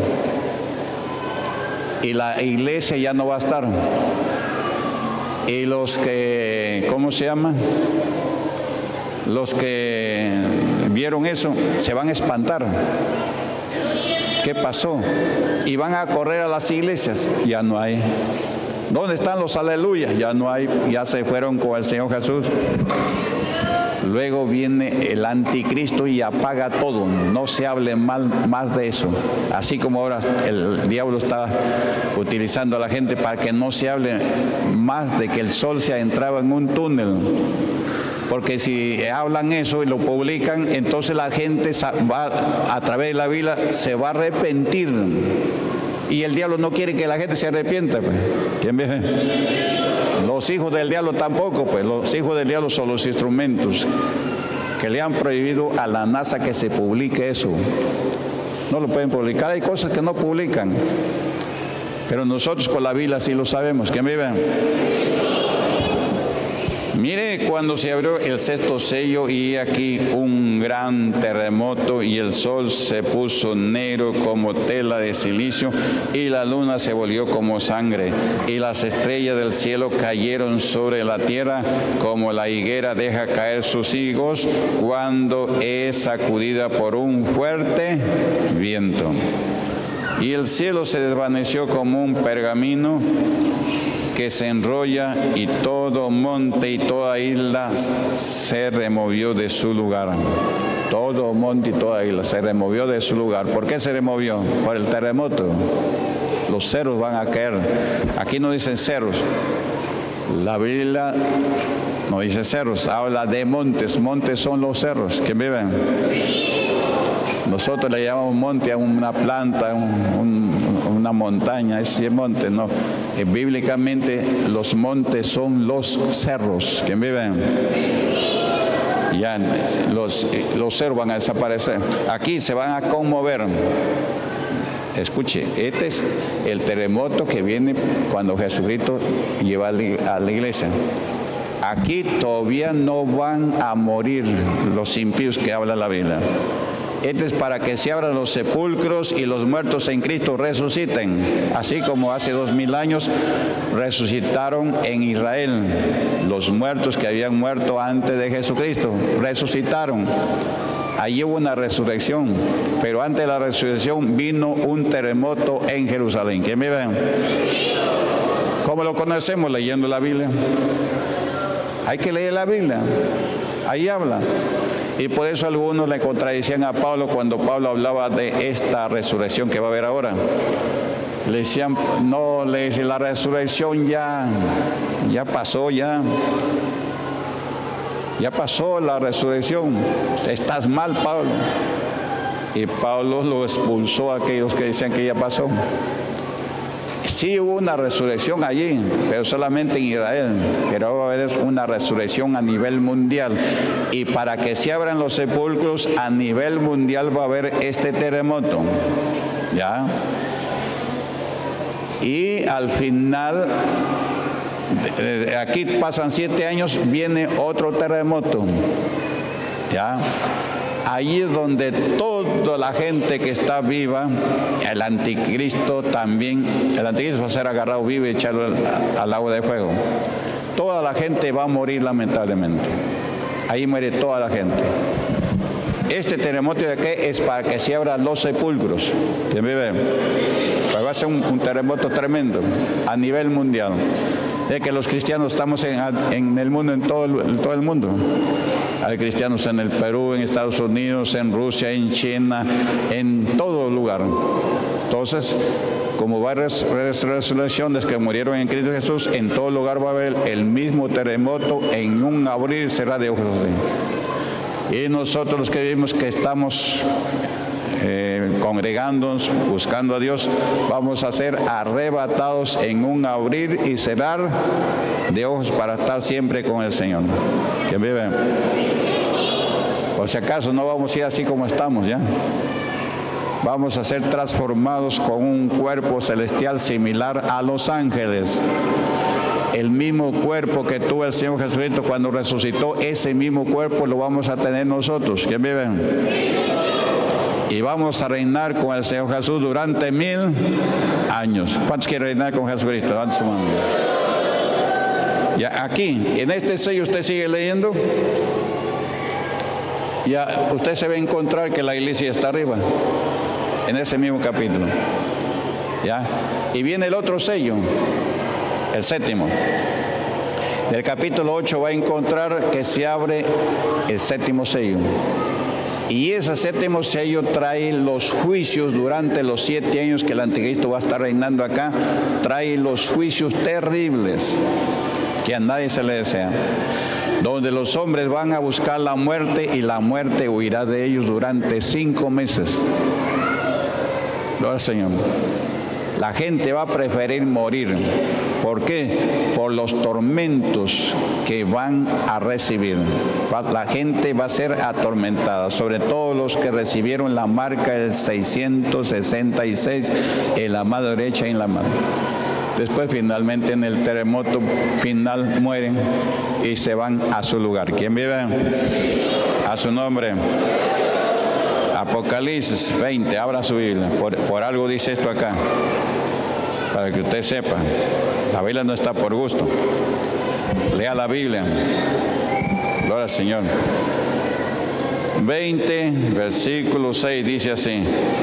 y la iglesia ya no va a estar, y los que, ¿cómo se llama? Los que vieron eso se van a espantar. ¿Qué pasó? Y van a correr a las iglesias. Ya no hay. ¿Dónde están los aleluyas? Ya no hay. Ya se fueron con el Señor Jesús. Luego viene el anticristo y apaga todo. No se hable más de eso. Así como ahora el diablo está utilizando a la gente para que no se hable más de que el sol se ha entrado en un túnel. Porque si hablan eso y lo publican, entonces la gente va, a través de la Biblia, se va a arrepentir. Y el diablo no quiere que la gente se arrepienta, pues. ¿Quién ve? Los hijos del diablo tampoco, pues. Los hijos del diablo son los instrumentos que le han prohibido a la NASA que se publique eso. No lo pueden publicar. Hay cosas que no publican. Pero nosotros con la Biblia sí lo sabemos. ¿Quién vive? Mire cuando se abrió el sexto sello y aquí un gran terremoto y el sol se puso negro como tela de silicio y la luna se volvió como sangre y las estrellas del cielo cayeron sobre la tierra como la higuera deja caer sus higos cuando es sacudida por un fuerte viento. Y el cielo se desvaneció como un pergamino que se enrolla y todo monte y toda isla se removió de su lugar. Todo monte y toda isla se removió de su lugar. ¿Por qué se removió? Por el terremoto. Los cerros van a caer. Aquí no dicen cerros. La Biblia no dice cerros, habla de montes. Montes son los cerros que viven. Nosotros le llamamos monte a una planta, una montaña, ese monte, no. Bíblicamente los montes son los cerros que viven. Ya los cerros van a desaparecer. Aquí se van a conmover. Escuche, este es el terremoto que viene cuando Jesucristo lleva a la iglesia. Aquí todavía no van a morir los impíos que habla la Biblia. Este es para que se abran los sepulcros y los muertos en Cristo resuciten, así como hace 2000 años resucitaron en Israel. Los muertos que habían muerto antes de Jesucristo resucitaron. Allí hubo una resurrección, pero antes de la resurrección vino un terremoto en Jerusalén. ¿Quién me ve? ¿Cómo lo conocemos? Leyendo la Biblia. Hay que leer la Biblia. Ahí habla. Y por eso algunos le contradecían a Pablo cuando Pablo hablaba de esta resurrección que va a haber ahora. Le decían, no, le decían, la resurrección ya pasó, ya pasó la resurrección. Estás mal, Pablo. Y Pablo lo expulsó a aquellos que decían que ya pasó. Sí hubo una resurrección allí, pero solamente en Israel. Pero va a haber una resurrección a nivel mundial. Y para que se abran los sepulcros a nivel mundial va a haber este terremoto. ¿Ya? Y al final, aquí pasan 7 años, viene otro terremoto. ¿Ya? Allí es donde toda la gente que está viva, el anticristo también, el anticristo va a ser agarrado vivo y echarlo al agua de fuego. toda la gente va a morir lamentablemente. Ahí muere toda la gente. Este terremoto de aquí es para que se abran los sepulcros. ¿Se me ve? Pues va a ser un terremoto tremendo a nivel mundial. Es que los cristianos estamos en el mundo, en todo el mundo. Hay cristianos en el Perú, en Estados Unidos, en Rusia, en China, en todo lugar. Entonces, como varias resurrecciones que murieron en Cristo Jesús, en todo lugar va a haber el mismo terremoto en un abrir y cerrar de ojos así. Y nosotros los que vivimos, que estamos congregándonos, buscando a Dios, vamos a ser arrebatados en un abrir y cerrar de ojos para estar siempre con el Señor. ¿Quién vive? Por si acaso no vamos a ir así como estamos ya. Vamos a ser transformados con un cuerpo celestial similar a los ángeles. El mismo cuerpo que tuvo el Señor Jesucristo cuando resucitó, ese mismo cuerpo lo vamos a tener nosotros. ¿Quién vive? Y vamos a reinar con el Señor Jesús durante 1000 años. ¿Cuántos quieren reinar con Jesucristo? Levante su mano. Ya aquí, en este sello, usted sigue leyendo. Ya usted se va a encontrar que la iglesia está arriba, en ese mismo capítulo. ¿Ya? Y viene el otro sello, el séptimo. Del capítulo 8 va a encontrar que se abre el séptimo sello. Y ese séptimo sello trae los juicios durante los 7 años que el anticristo va a estar reinando acá. Trae los juicios terribles que a nadie se le desea. Donde los hombres van a buscar la muerte y la muerte huirá de ellos durante 5 meses. Gloria al Señor. La gente va a preferir morir. ¿Por qué? Por los tormentos que van a recibir. La gente va a ser atormentada, sobre todo los que recibieron la marca del 666 en la mano derecha y en la mano. Después finalmente en el terremoto final mueren y se van a su lugar. ¿Quién vive? A su nombre. Apocalipsis 20, abra su Biblia. Por algo dice esto acá, para que usted sepa. La Biblia no está por gusto. Lea la Biblia. Gloria al Señor. 20, versículo 6 dice así: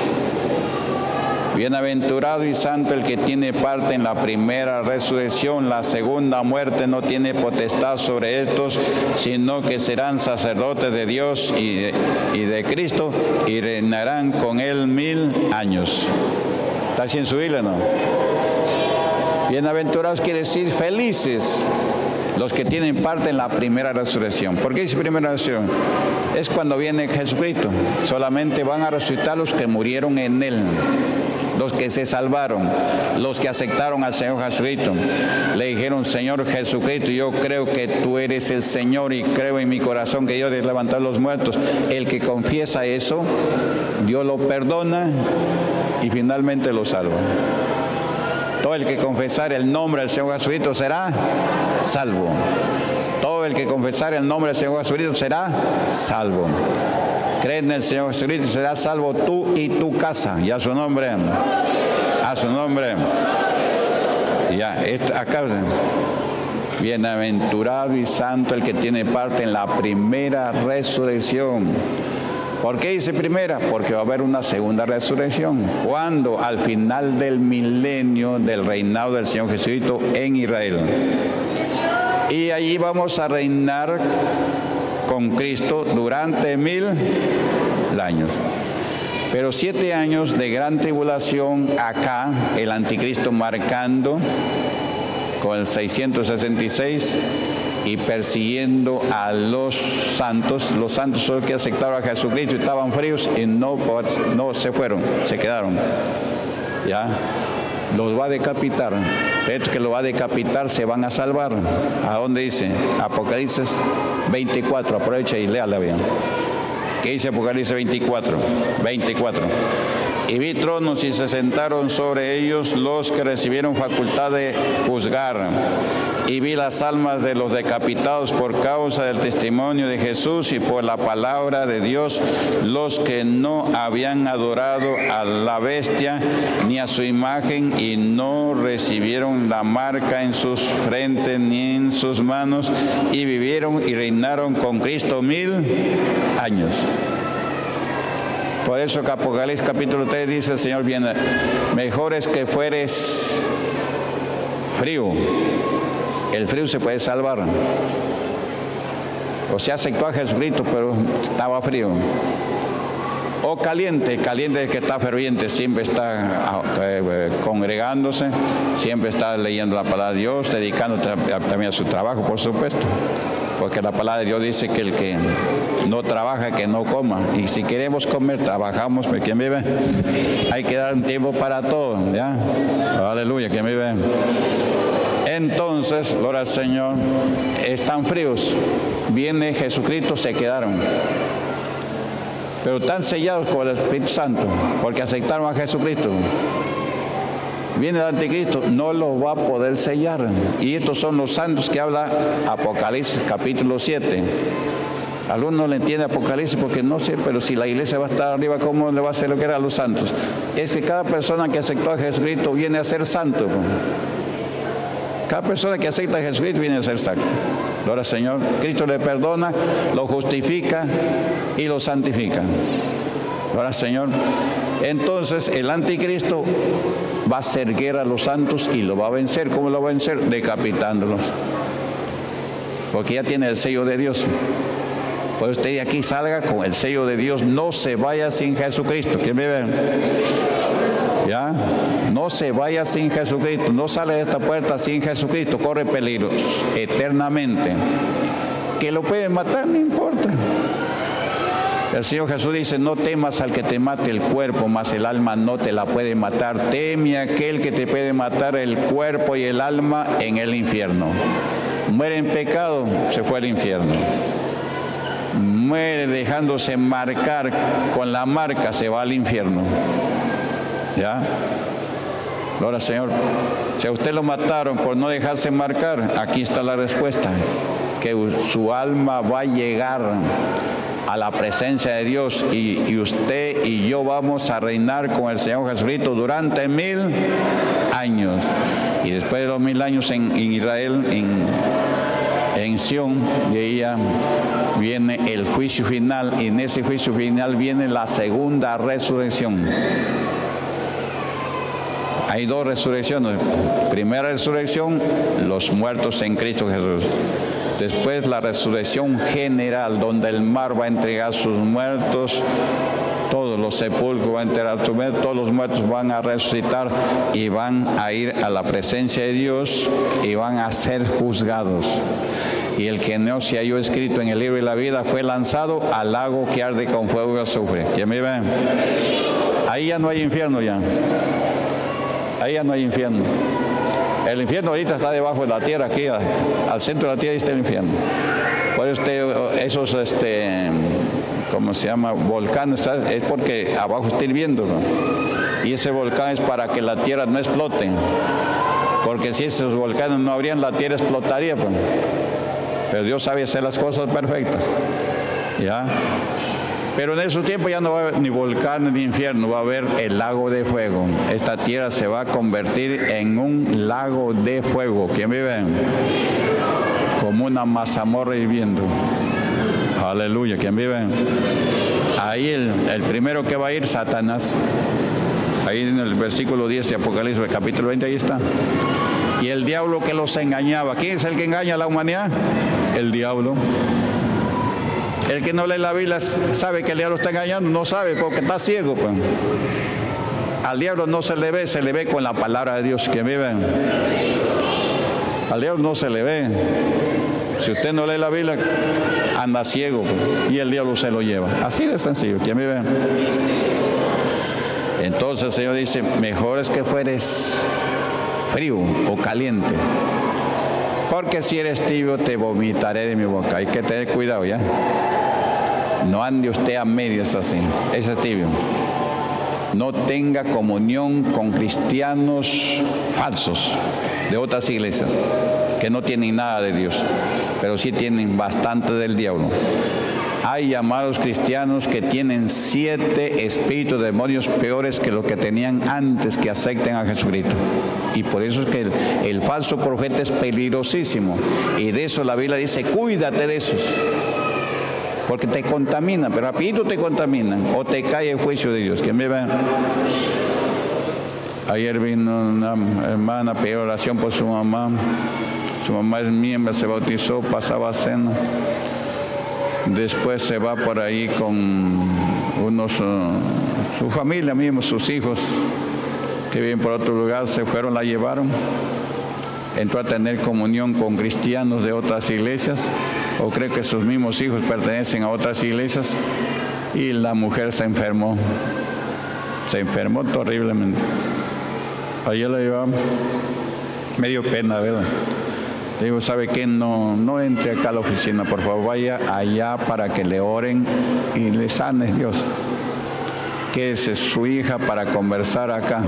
bienaventurado y santo el que tiene parte en la primera resurrección. La segunda muerte no tiene potestad sobre estos, sino que serán sacerdotes de Dios y de Cristo, y reinarán con él 1000 años. ¿Está así en su Biblia, no? Bienaventurados quiere decir felices los que tienen parte en la primera resurrección. ¿Por qué dice primera resurrección? Es cuando viene Jesucristo. Solamente van a resucitar los que murieron en él, los que se salvaron, los que aceptaron al Señor Jesucristo. Le dijeron: Señor Jesucristo, yo creo que tú eres el Señor y creo en mi corazón que Dios debe levantar a los muertos. El que confiesa eso, Dios lo perdona y finalmente lo salva. Todo el que confesar el nombre del Señor Jesucristo será salvo. Todo el que confesar el nombre del Señor Jesucristo será salvo. Cree en el Señor Jesucristo y serás salvo tú y tu casa. Y a su nombre. A su nombre. Ya, acá. Bienaventurado y santo el que tiene parte en la primera resurrección. ¿Por qué dice primera? Porque va a haber una segunda resurrección. ¿Cuándo? Al final del milenio del reinado del Señor Jesucristo en Israel. Y allí vamos a reinar con Cristo durante 1000 años. Pero 7 años de gran tribulación acá, el anticristo marcando con el 666 y persiguiendo a los santos. Los santos son los que aceptaron a Jesucristo y estaban fríos y no se fueron, se quedaron. ¿Ya? Los va a decapitar. Estos que lo va a decapitar se van a salvar. ¿A dónde dice? Apocalipsis 24. Aprovecha y léala bien. ¿Qué dice Apocalipsis 24? Y vi tronos y se sentaron sobre ellos los que recibieron facultad de juzgar. Y vi las almas de los decapitados por causa del testimonio de Jesús y por la palabra de Dios, los que no habían adorado a la bestia ni a su imagen y no recibieron la marca en sus frentes ni en sus manos, y vivieron y reinaron con Cristo 1000 años. Por eso que Apocalipsis capítulo 3 dice el Señor viene, mejor es que fueres frío. El frío se puede salvar. O sea, aceptó a Jesucristo, pero estaba frío. O caliente, caliente es que está ferviente, siempre está congregándose, siempre está leyendo la palabra de Dios, dedicándose también a su trabajo, por supuesto. Porque la palabra de Dios dice que el que no trabaja, que no coma. Y si queremos comer, trabajamos. ¿Quién vive? Hay que dar un tiempo para todo, ¿ya? Aleluya, ¿quién vive? Entonces, gloria al Señor, están fríos. Viene Jesucristo, se quedaron. Pero están sellados con el Espíritu Santo, porque aceptaron a Jesucristo. Viene el anticristo, no lo va a poder sellar. Y estos son los santos que habla Apocalipsis capítulo 7. Algunos no le entienden Apocalipsis porque no sé, pero si la iglesia va a estar arriba, ¿cómo le va a hacer lo que era a los santos? Es que cada persona que aceptó a Jesucristo viene a ser santo. Cada persona que acepta a Jesucristo viene a ser santo. Gloria al Señor. Cristo le perdona, lo justifica y lo santifica. Gloria al Señor. Entonces el anticristo va a hacer guerra a los santos y lo va a vencer. ¿Cómo lo va a vencer? Decapitándolos. Porque ya tiene el sello de Dios. Por usted de aquí salga con el sello de Dios. No se vaya sin Jesucristo. ¿Quién me ve? ¿Ya? No se vaya sin Jesucristo. No sale de esta puerta sin Jesucristo. Corre peligros eternamente. Que lo pueden matar, no importa. El Señor Jesús dice, no temas al que te mate el cuerpo, mas el alma no te la puede matar. Teme a aquel que te puede matar el cuerpo y el alma en el infierno. Muere en pecado, se fue al infierno. Muere dejándose marcar con la marca, se va al infierno. ¿Ya? Gloria al Señor. Si a usted lo mataron por no dejarse marcar, aquí está la respuesta. Que su alma va a llegar a la presencia de Dios y usted y yo vamos a reinar con el Señor Jesucristo durante 1000 años. Y después de los 1000 años en Israel, en Sión, de ella viene el juicio final, y en ese juicio final viene la segunda resurrección. Hay dos resurrecciones. Primera resurrección, los muertos en Cristo Jesús. Después la resurrección general, donde el mar va a entregar sus muertos, todos los sepulcros van a entregar sus muertos, todos los muertos van a resucitar y van a ir a la presencia de Dios y van a ser juzgados. Y el que no se halló escrito en el libro de la vida fue lanzado al lago que arde con fuego y azufre. ¿Quién me ve? Ahí ya no hay infierno ya. Ahí ya no hay infierno. El infierno ahorita está debajo de la tierra, aquí al centro de la tierra está el infierno. Por eso esos, ¿cómo se llama? Volcanes, es porque abajo está hirviendo, ¿no? Y ese volcán es para que la tierra no explote. Porque si esos volcanes no habrían, la tierra explotaría, pues. Pero Dios sabe hacer las cosas perfectas. ¿Ya? Pero en esos tiempos ya no va a haber ni volcán ni infierno, va a haber el lago de fuego. Esta tierra se va a convertir en un lago de fuego. ¿Quién vive? Como una mazamorra hirviendo. Aleluya. ¿Quién vive? Ahí el primero que va a ir, Satanás. Ahí en el versículo 10 de Apocalipsis, capítulo 20, ahí está. Y el diablo que los engañaba. ¿Quién es el que engaña a la humanidad? El diablo. El que no lee la Biblia sabe que el diablo está engañando, no sabe porque está ciego, pues. Al diablo no se le ve con la palabra de Dios. ¿Quién vive? Al diablo no se le ve. Si usted no lee la Biblia, anda ciego, pues, y el diablo se lo lleva. Así de sencillo. ¿Quién vive? Entonces el Señor dice, mejor es que fueres frío o caliente. Porque si eres tibio, te vomitaré de mi boca. Hay que tener cuidado, ¿ya? No ande usted a medias así. Ese es tibio. no tenga comunión con cristianos falsos de otras iglesias, que no tienen nada de Dios, pero sí tienen bastante del diablo. Hay llamados cristianos que tienen 7 espíritus de demonios peores que los que tenían antes que acepten a Jesucristo. Y por eso es que el falso profeta es peligrosísimo. Y de eso la Biblia dice, cuídate de esos. Porque te contaminan, pero rapidito te contaminan o te cae el juicio de Dios. ¿Quién me ve? Ayer vino una hermana a pedir oración por su mamá. Su mamá es miembro, se bautizó, pasaba cena. Después se va por ahí con su familia misma, sus hijos, que viven por otro lugar, se fueron, la llevaron. Entró a tener comunión con cristianos de otras iglesias, o cree que sus mismos hijos pertenecen a otras iglesias, y la mujer se enfermó terriblemente. Ayer la llevamos, me dio pena, ¿verdad? Le digo, ¿sabe qué? No entre acá a la oficina, por favor, vaya allá para que le oren y le sane Dios. Quédese su hija para conversar acá.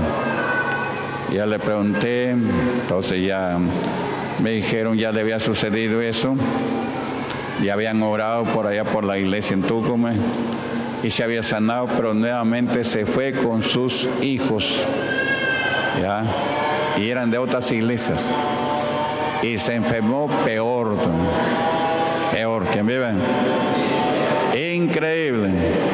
Ya le pregunté, entonces ya me dijeron, ya le había sucedido eso. Ya habían orado por allá por la iglesia en Tucumán y se había sanado, pero nuevamente se fue con sus hijos, ¿ya? Y eran de otras iglesias. Y se enfermó peor, ¿quién vive? Increíble.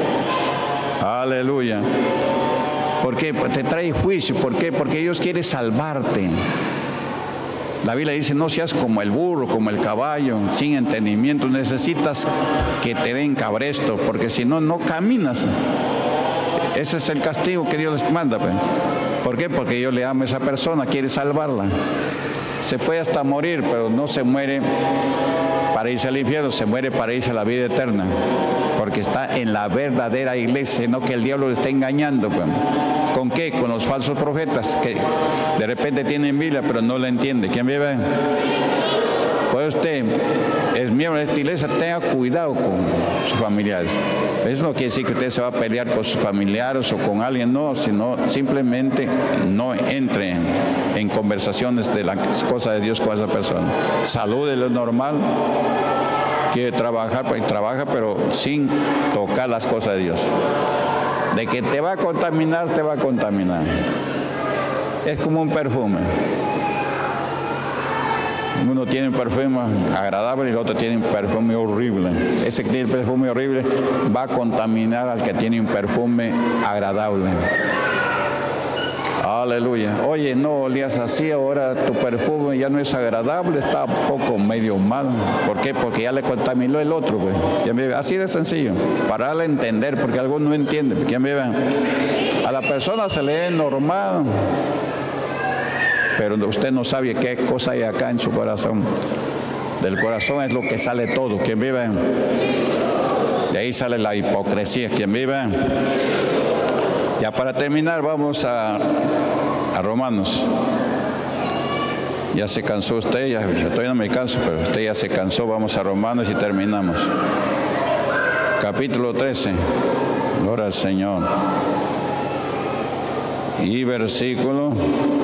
Aleluya. ¿Por qué? Te trae juicio. ¿Por qué? Porque Dios quiere salvarte. La Biblia dice, no seas como el burro, como el caballo, sin entendimiento. Necesitas que te den cabresto, porque si no, no caminas. Ese es el castigo que Dios les manda. ¿Por qué? Porque Dios le ama a esa persona, quiere salvarla. Se puede hasta morir, pero no se muere para irse al infierno, se muere para irse a la vida eterna, porque está en la verdadera iglesia, sino que el diablo le está engañando. ¿Con qué? Con los falsos profetas, que de repente tienen Biblia, pero no la entiende. ¿Quién vive? Pues usted es miembro de esta iglesia, tenga cuidado con sus familiares. Eso no quiere decir que usted se va a pelear con sus familiares o con alguien, no, sino simplemente no entre en conversaciones de las cosas de Dios con esa persona. Salúdele normal, quiere trabajar, pues trabaja, pero sin tocar las cosas de Dios. De que te va a contaminar, te va a contaminar. Es como un perfume. Uno tiene un perfume agradable y el otro tiene un perfume horrible. Ese que tiene el perfume horrible va a contaminar al que tiene un perfume agradable. Aleluya. Oye, no olías así, ahora tu perfume ya no es agradable, está un poco medio mal. ¿Por qué? Porque ya le contaminó el otro, pues. Así de sencillo, para darle a entender, porque algunos no entienden. A la persona se le ve normal, pero usted no sabe qué cosa hay acá en su corazón. Del corazón es lo que sale todo. ¿Quién vive? De ahí sale la hipocresía. ¿Quién vive? Ya para terminar vamos a Romanos. Ya se cansó usted, yo todavía no me canso, pero usted ya se cansó. Vamos a Romanos y terminamos. Capítulo 13. Gloria al Señor. Y versículo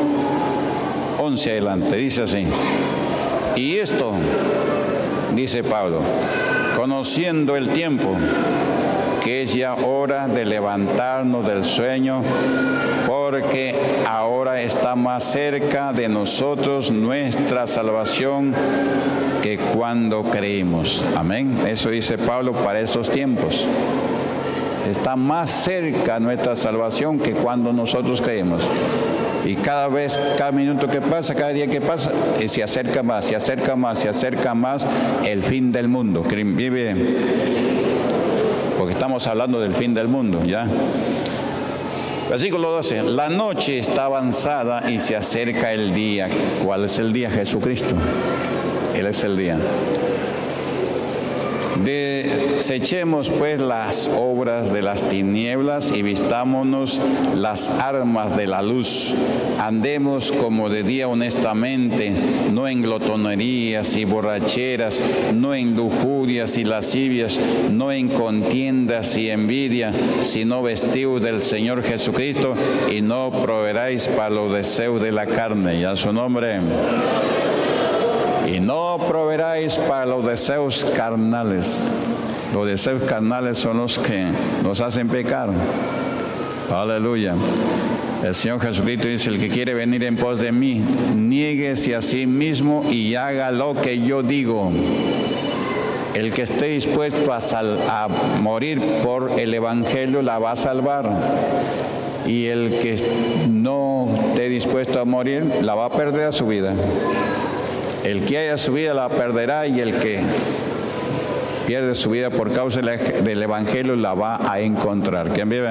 11 adelante, dice así. Y esto, dice Pablo, conociendo el tiempo, que es ya hora de levantarnos del sueño, porque ahora está más cerca de nosotros nuestra salvación que cuando creímos. Amén. Eso dice Pablo para estos tiempos. Está más cerca nuestra salvación que cuando nosotros creemos. Y cada vez, cada minuto que pasa, cada día que pasa, se acerca más, se acerca más, se acerca más el fin del mundo. Vive, porque estamos hablando del fin del mundo, ¿ya? Versículo 12. La noche está avanzada y se acerca el día. ¿Cuál es el día? Jesucristo. Él es el día. Desechemos pues las obras de las tinieblas y vistámonos las armas de la luz. Andemos como de día honestamente, no en glotonerías y borracheras, no en lujurias y lascivias, no en contiendas y envidia, sino vestidos del Señor Jesucristo y no proveeráis para los deseos de la carne. Y a su nombre. Y no proveeráis para los deseos carnales. Los deseos carnales son los que nos hacen pecar. Aleluya. El Señor Jesucristo dice, el que quiere venir en pos de mí, niéguese a sí mismo y haga lo que yo digo. El que esté dispuesto a morir por el Evangelio la va a salvar. Y el que no esté dispuesto a morir la va a perder a su vida. El que haya su vida la perderá y el que pierde su vida por causa del Evangelio la va a encontrar. ¿Quién vive?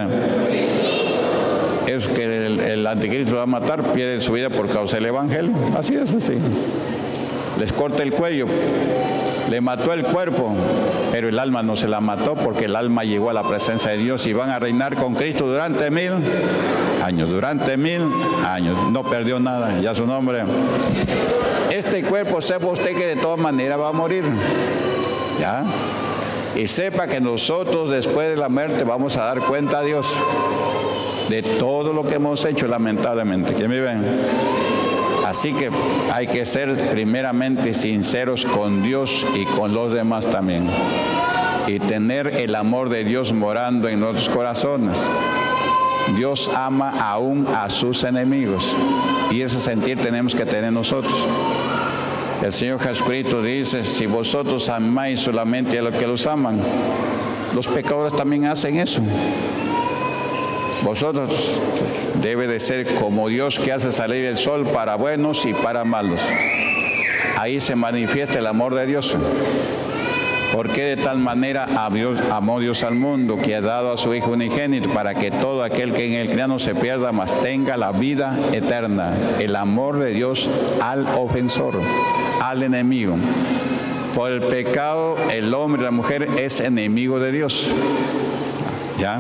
Es que el anticristo va a matar, pierde su vida por causa del Evangelio. Así es así. Les corta el cuello, le mató el cuerpo, pero el alma no se la mató porque el alma llegó a la presencia de Dios y van a reinar con Cristo durante 1000 años. Durante 1000 años. No perdió nada. Ya su nombre. Este cuerpo, sepa usted que de todas maneras va a morir. ¿Ya? Y sepa que nosotros después de la muerte vamos a dar cuenta a Dios de todo lo que hemos hecho, lamentablemente. ¿Quién vive? Así que hay que ser primeramente sinceros con Dios y con los demás también. Y tener el amor de Dios morando en nuestros corazones. Dios ama aún a sus enemigos. Y ese sentir tenemos que tener nosotros. El Señor Jesucristo dice, si vosotros amáis solamente a los que los aman, los pecadores también hacen eso. Vosotros debe de ser como Dios que hace salir el sol para buenos y para malos. Ahí se manifiesta el amor de Dios. Porque de tal manera amó Dios al mundo que ha dado a su Hijo unigénito para que todo aquel que en él crea no se pierda, mas tenga la vida eterna. El amor de Dios al ofensor, al enemigo. Por el pecado el hombre y la mujer es enemigo de Dios. ¿Ya?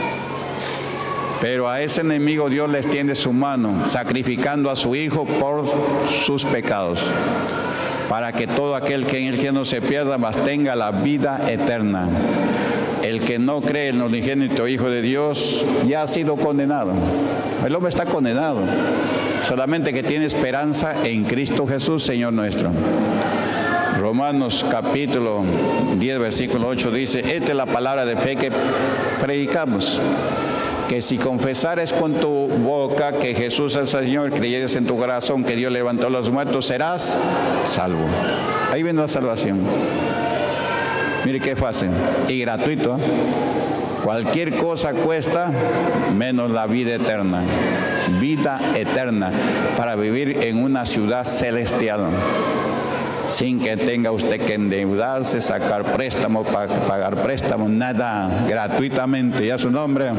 Pero a ese enemigo Dios le extiende su mano, sacrificando a su Hijo por sus pecados, para que todo aquel que en él no se pierda, mas tenga la vida eterna. El que no cree en el unigénito Hijo de Dios ya ha sido condenado. El hombre está condenado, solamente que tiene esperanza en Cristo Jesús, Señor nuestro. Romanos capítulo 10, versículo 8 dice, esta es la palabra de fe que predicamos, que si confesares con tu boca que Jesús es el Señor, creyeres en tu corazón que Dios levantó a los muertos, serás salvo. Ahí viene la salvación. Mire qué fácil y gratuito. Cualquier cosa cuesta menos la vida eterna. Vida eterna para vivir en una ciudad celestial. Sin que tenga usted que endeudarse, sacar préstamos, pagar préstamos, nada, gratuitamente. ¿Ya su nombre?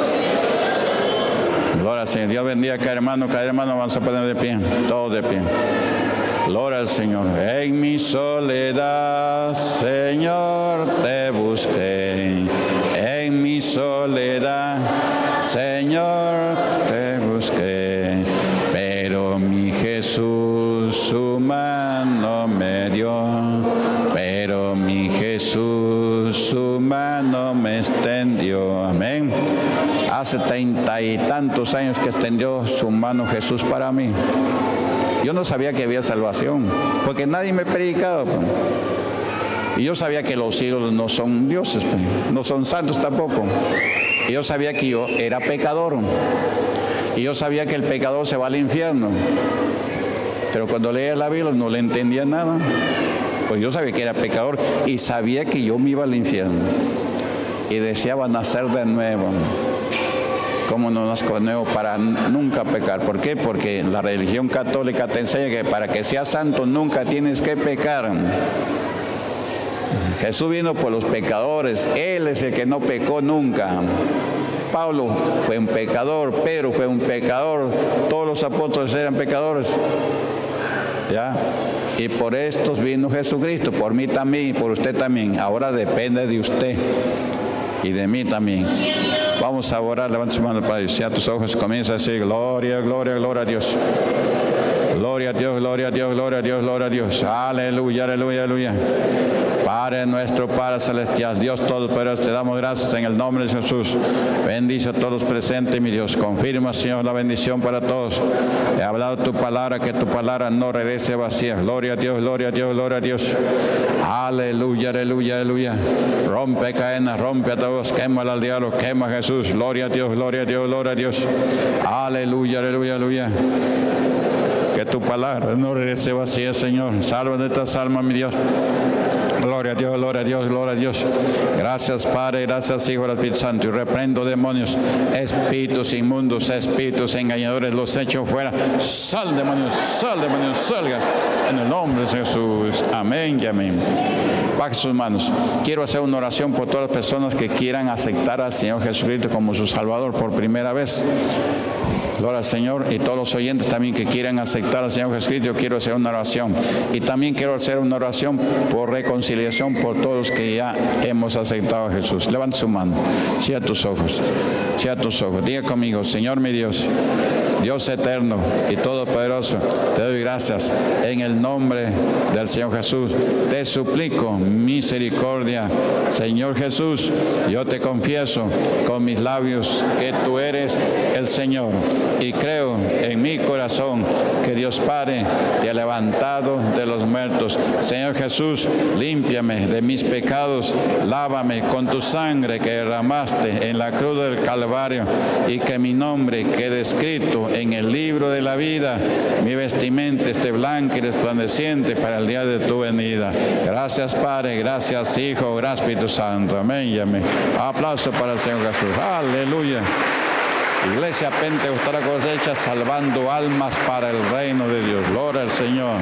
Gloria al Señor. Dios bendiga a cada hermano vamos a poner de pie, todos de pie. Gloria al Señor. En mi soledad, Señor, te busqué. En mi soledad, Señor, te busqué. Pero mi Jesús su mano me dio. Pero mi Jesús su mano me extendió. Amén. Hace 30 y tantos años que extendió su mano Jesús para mí. Yo no sabía que había salvación, porque nadie me predicaba. Y yo sabía que los ídolos no son dioses, no son santos tampoco. Y yo sabía que yo era pecador. Y yo sabía que el pecador se va al infierno. Pero cuando leía la Biblia no le entendía nada. Pues yo sabía que era pecador y sabía que yo me iba al infierno. Y deseaba nacer de nuevo. ¿Cómo no nazco de nuevo? Para nunca pecar. ¿Por qué? Porque la religión católica te enseña que para que seas santo nunca tienes que pecar. Jesús vino por los pecadores. Él es el que no pecó nunca. Pablo fue un pecador, Pedro fue un pecador, todos los apóstoles eran pecadores. ¿Ya? Y por estos vino Jesucristo, por mí también y por usted también. Ahora depende de usted y de mí también. Vamos a orar, levanta su mano, Padre. Cierra tus ojos, comienza a decir: gloria, gloria, gloria a Dios. Gloria a Dios, gloria a Dios, gloria a Dios, gloria a Dios. Aleluya, aleluya, aleluya. Padre nuestro, Padre celestial, Dios todopoderoso, te damos gracias en el nombre de Jesús. Bendice a todos los presentes, mi Dios. Confirma, Señor, la bendición para todos. He hablado tu palabra, que tu palabra no regrese vacía. Gloria a Dios, gloria a Dios, gloria a Dios. Aleluya, aleluya, aleluya. Rompe cadenas, rompe a todos, quema al diablo, quema a Jesús. Gloria a Dios, gloria a Dios, gloria a Dios. Aleluya, aleluya, aleluya. Que tu palabra no regrese vacía, Señor. Salva de estas almas, mi Dios. Gloria a Dios, gloria a Dios, gloria a Dios. Gracias, Padre, gracias, Hijo del Espíritu Santo. Y reprendo demonios, espíritus inmundos, espíritus engañadores, los echo fuera. Sal, demonios, salga. En el nombre de Jesús. Amén y amén. Baje sus manos. Quiero hacer una oración por todas las personas que quieran aceptar al Señor Jesucristo como su Salvador por primera vez. Gloria al Señor, y todos los oyentes también que quieran aceptar al Señor Jesucristo, yo quiero hacer una oración. Y también quiero hacer una oración por reconciliación por todos los que ya hemos aceptado a Jesús. Levanta su mano, cierra tus ojos, diga conmigo: Señor mi Dios, Dios eterno y todopoderoso, te doy gracias en el nombre del Señor Jesús. Te suplico misericordia, Señor Jesús. Yo te confieso con mis labios que tú eres el Señor, y creo en mi corazón que Dios Padre te ha levantado de los muertos. Señor Jesús, límpiame de mis pecados, lávame con tu sangre que derramaste en la cruz del Calvario, y que mi nombre quede escrito en el libro de la vida, mi vestimenta esté blanca y resplandeciente para el día de tu venida. Gracias, Padre, gracias, Hijo, gracias, Espíritu Santo. Amén y amén. Aplauso para el Señor Jesús. Aleluya. Iglesia Pentecostal Cosecha, salvando almas para el reino de Dios. Gloria al Señor.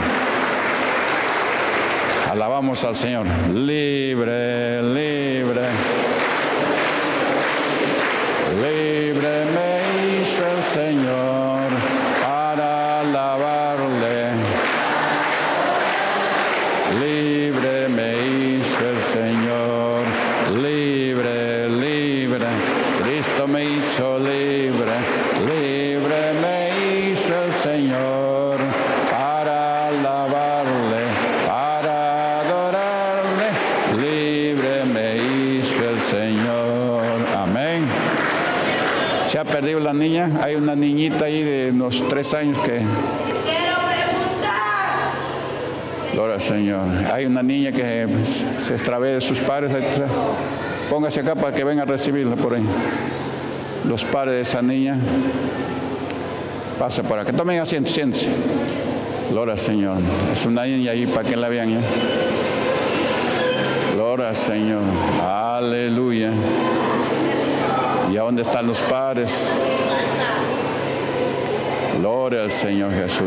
Alabamos al Señor. Libre, libre. Libre me hizo el Señor para alabarle. Libre me hizo el Señor. Libre, libre. Cristo me hizo libre. Libre me hizo el Señor para alabarle, para adorarle. Libre me hizo el Señor. Amén. ¿Se ha perdido la niña? Hay una niñita ahí de unos 3 años que... Quiero preguntar. Gloria al Señor. Hay una niña que se extravía de sus padres. Póngase acá para que venga a recibirla por ahí. Los padres de esa niña. Pase por acá. Tomen asiento, siéntese. Gloria al Señor. Es una niña ahí para que la vean ya. Gloria al Señor. Aleluya. ¿Y a dónde están los padres? Gloria al Señor Jesús.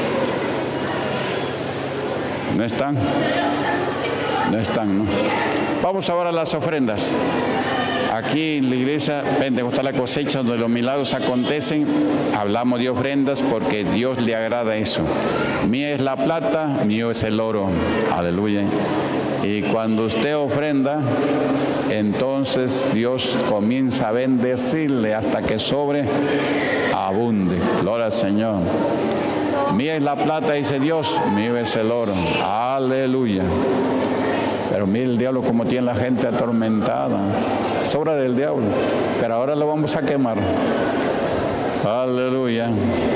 ¿No están? No están, ¿no? Vamos ahora a las ofrendas. Aquí en la iglesia Pentecostal La Cosecha, donde los milagros acontecen, hablamos de ofrendas porque Dios le agrada eso. Mía es la plata, mío es el oro. Aleluya. Y cuando usted ofrenda, entonces Dios comienza a bendecirle hasta que sobre abunde. Gloria al Señor. Mía es la plata, dice Dios, mío es el oro. Aleluya. Pero mire el diablo como tiene la gente atormentada. Es obra del diablo. Pero ahora lo vamos a quemar. Aleluya.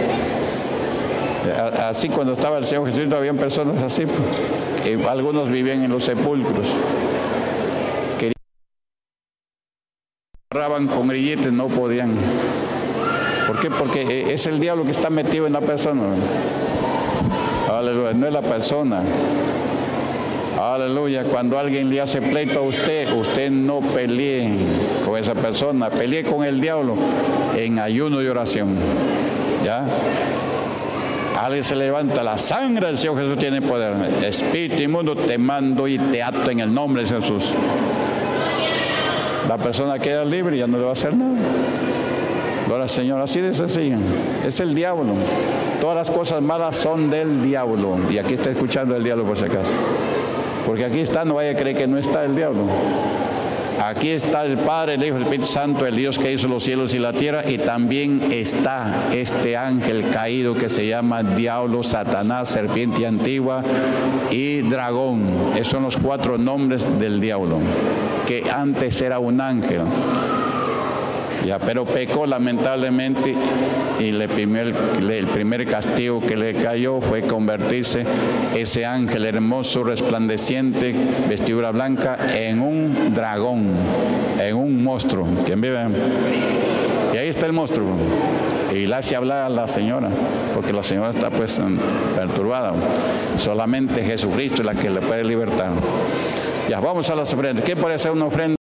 Así cuando estaba el Señor Jesucristo habían personas así. Y algunos vivían en los sepulcros. Querían, agarraban con grilletes, no podían. ¿Por qué? Porque es el diablo que está metido en la persona. Aleluya. No es la persona. Aleluya. Cuando alguien le hace pleito a usted, usted no pelee con esa persona, pelee con el diablo en ayuno y oración. ¿Ya? Alguien se levanta, la sangre del Señor Jesús tiene poder. Espíritu inmundo, te mando y te ato en el nombre de Jesús. La persona queda libre y ya no le va a hacer nada. Gloria al Señor, así de sencillo. Es el diablo. Todas las cosas malas son del diablo. Y aquí está escuchando el diablo por si acaso. Porque aquí está, no vaya a creer que no está el diablo. Aquí está el Padre, el Hijo, el Espíritu Santo, el Dios que hizo los cielos y la tierra, y también está este ángel caído que se llama diablo, Satanás, serpiente antigua y dragón. Esos son los 4 nombres del diablo, que antes era un ángel. Ya, pero pecó lamentablemente y el primer castigo que le cayó fue convertirse ese ángel hermoso, resplandeciente, vestidura blanca, en un dragón, en un monstruo. ¿Quién vive? Y ahí está el monstruo. Y le hace hablar a la señora, porque la señora está pues perturbada. Solamente Jesucristo es la que le puede libertar. Ya, vamos a las ofrendas. ¿Quién puede hacer una ofrenda?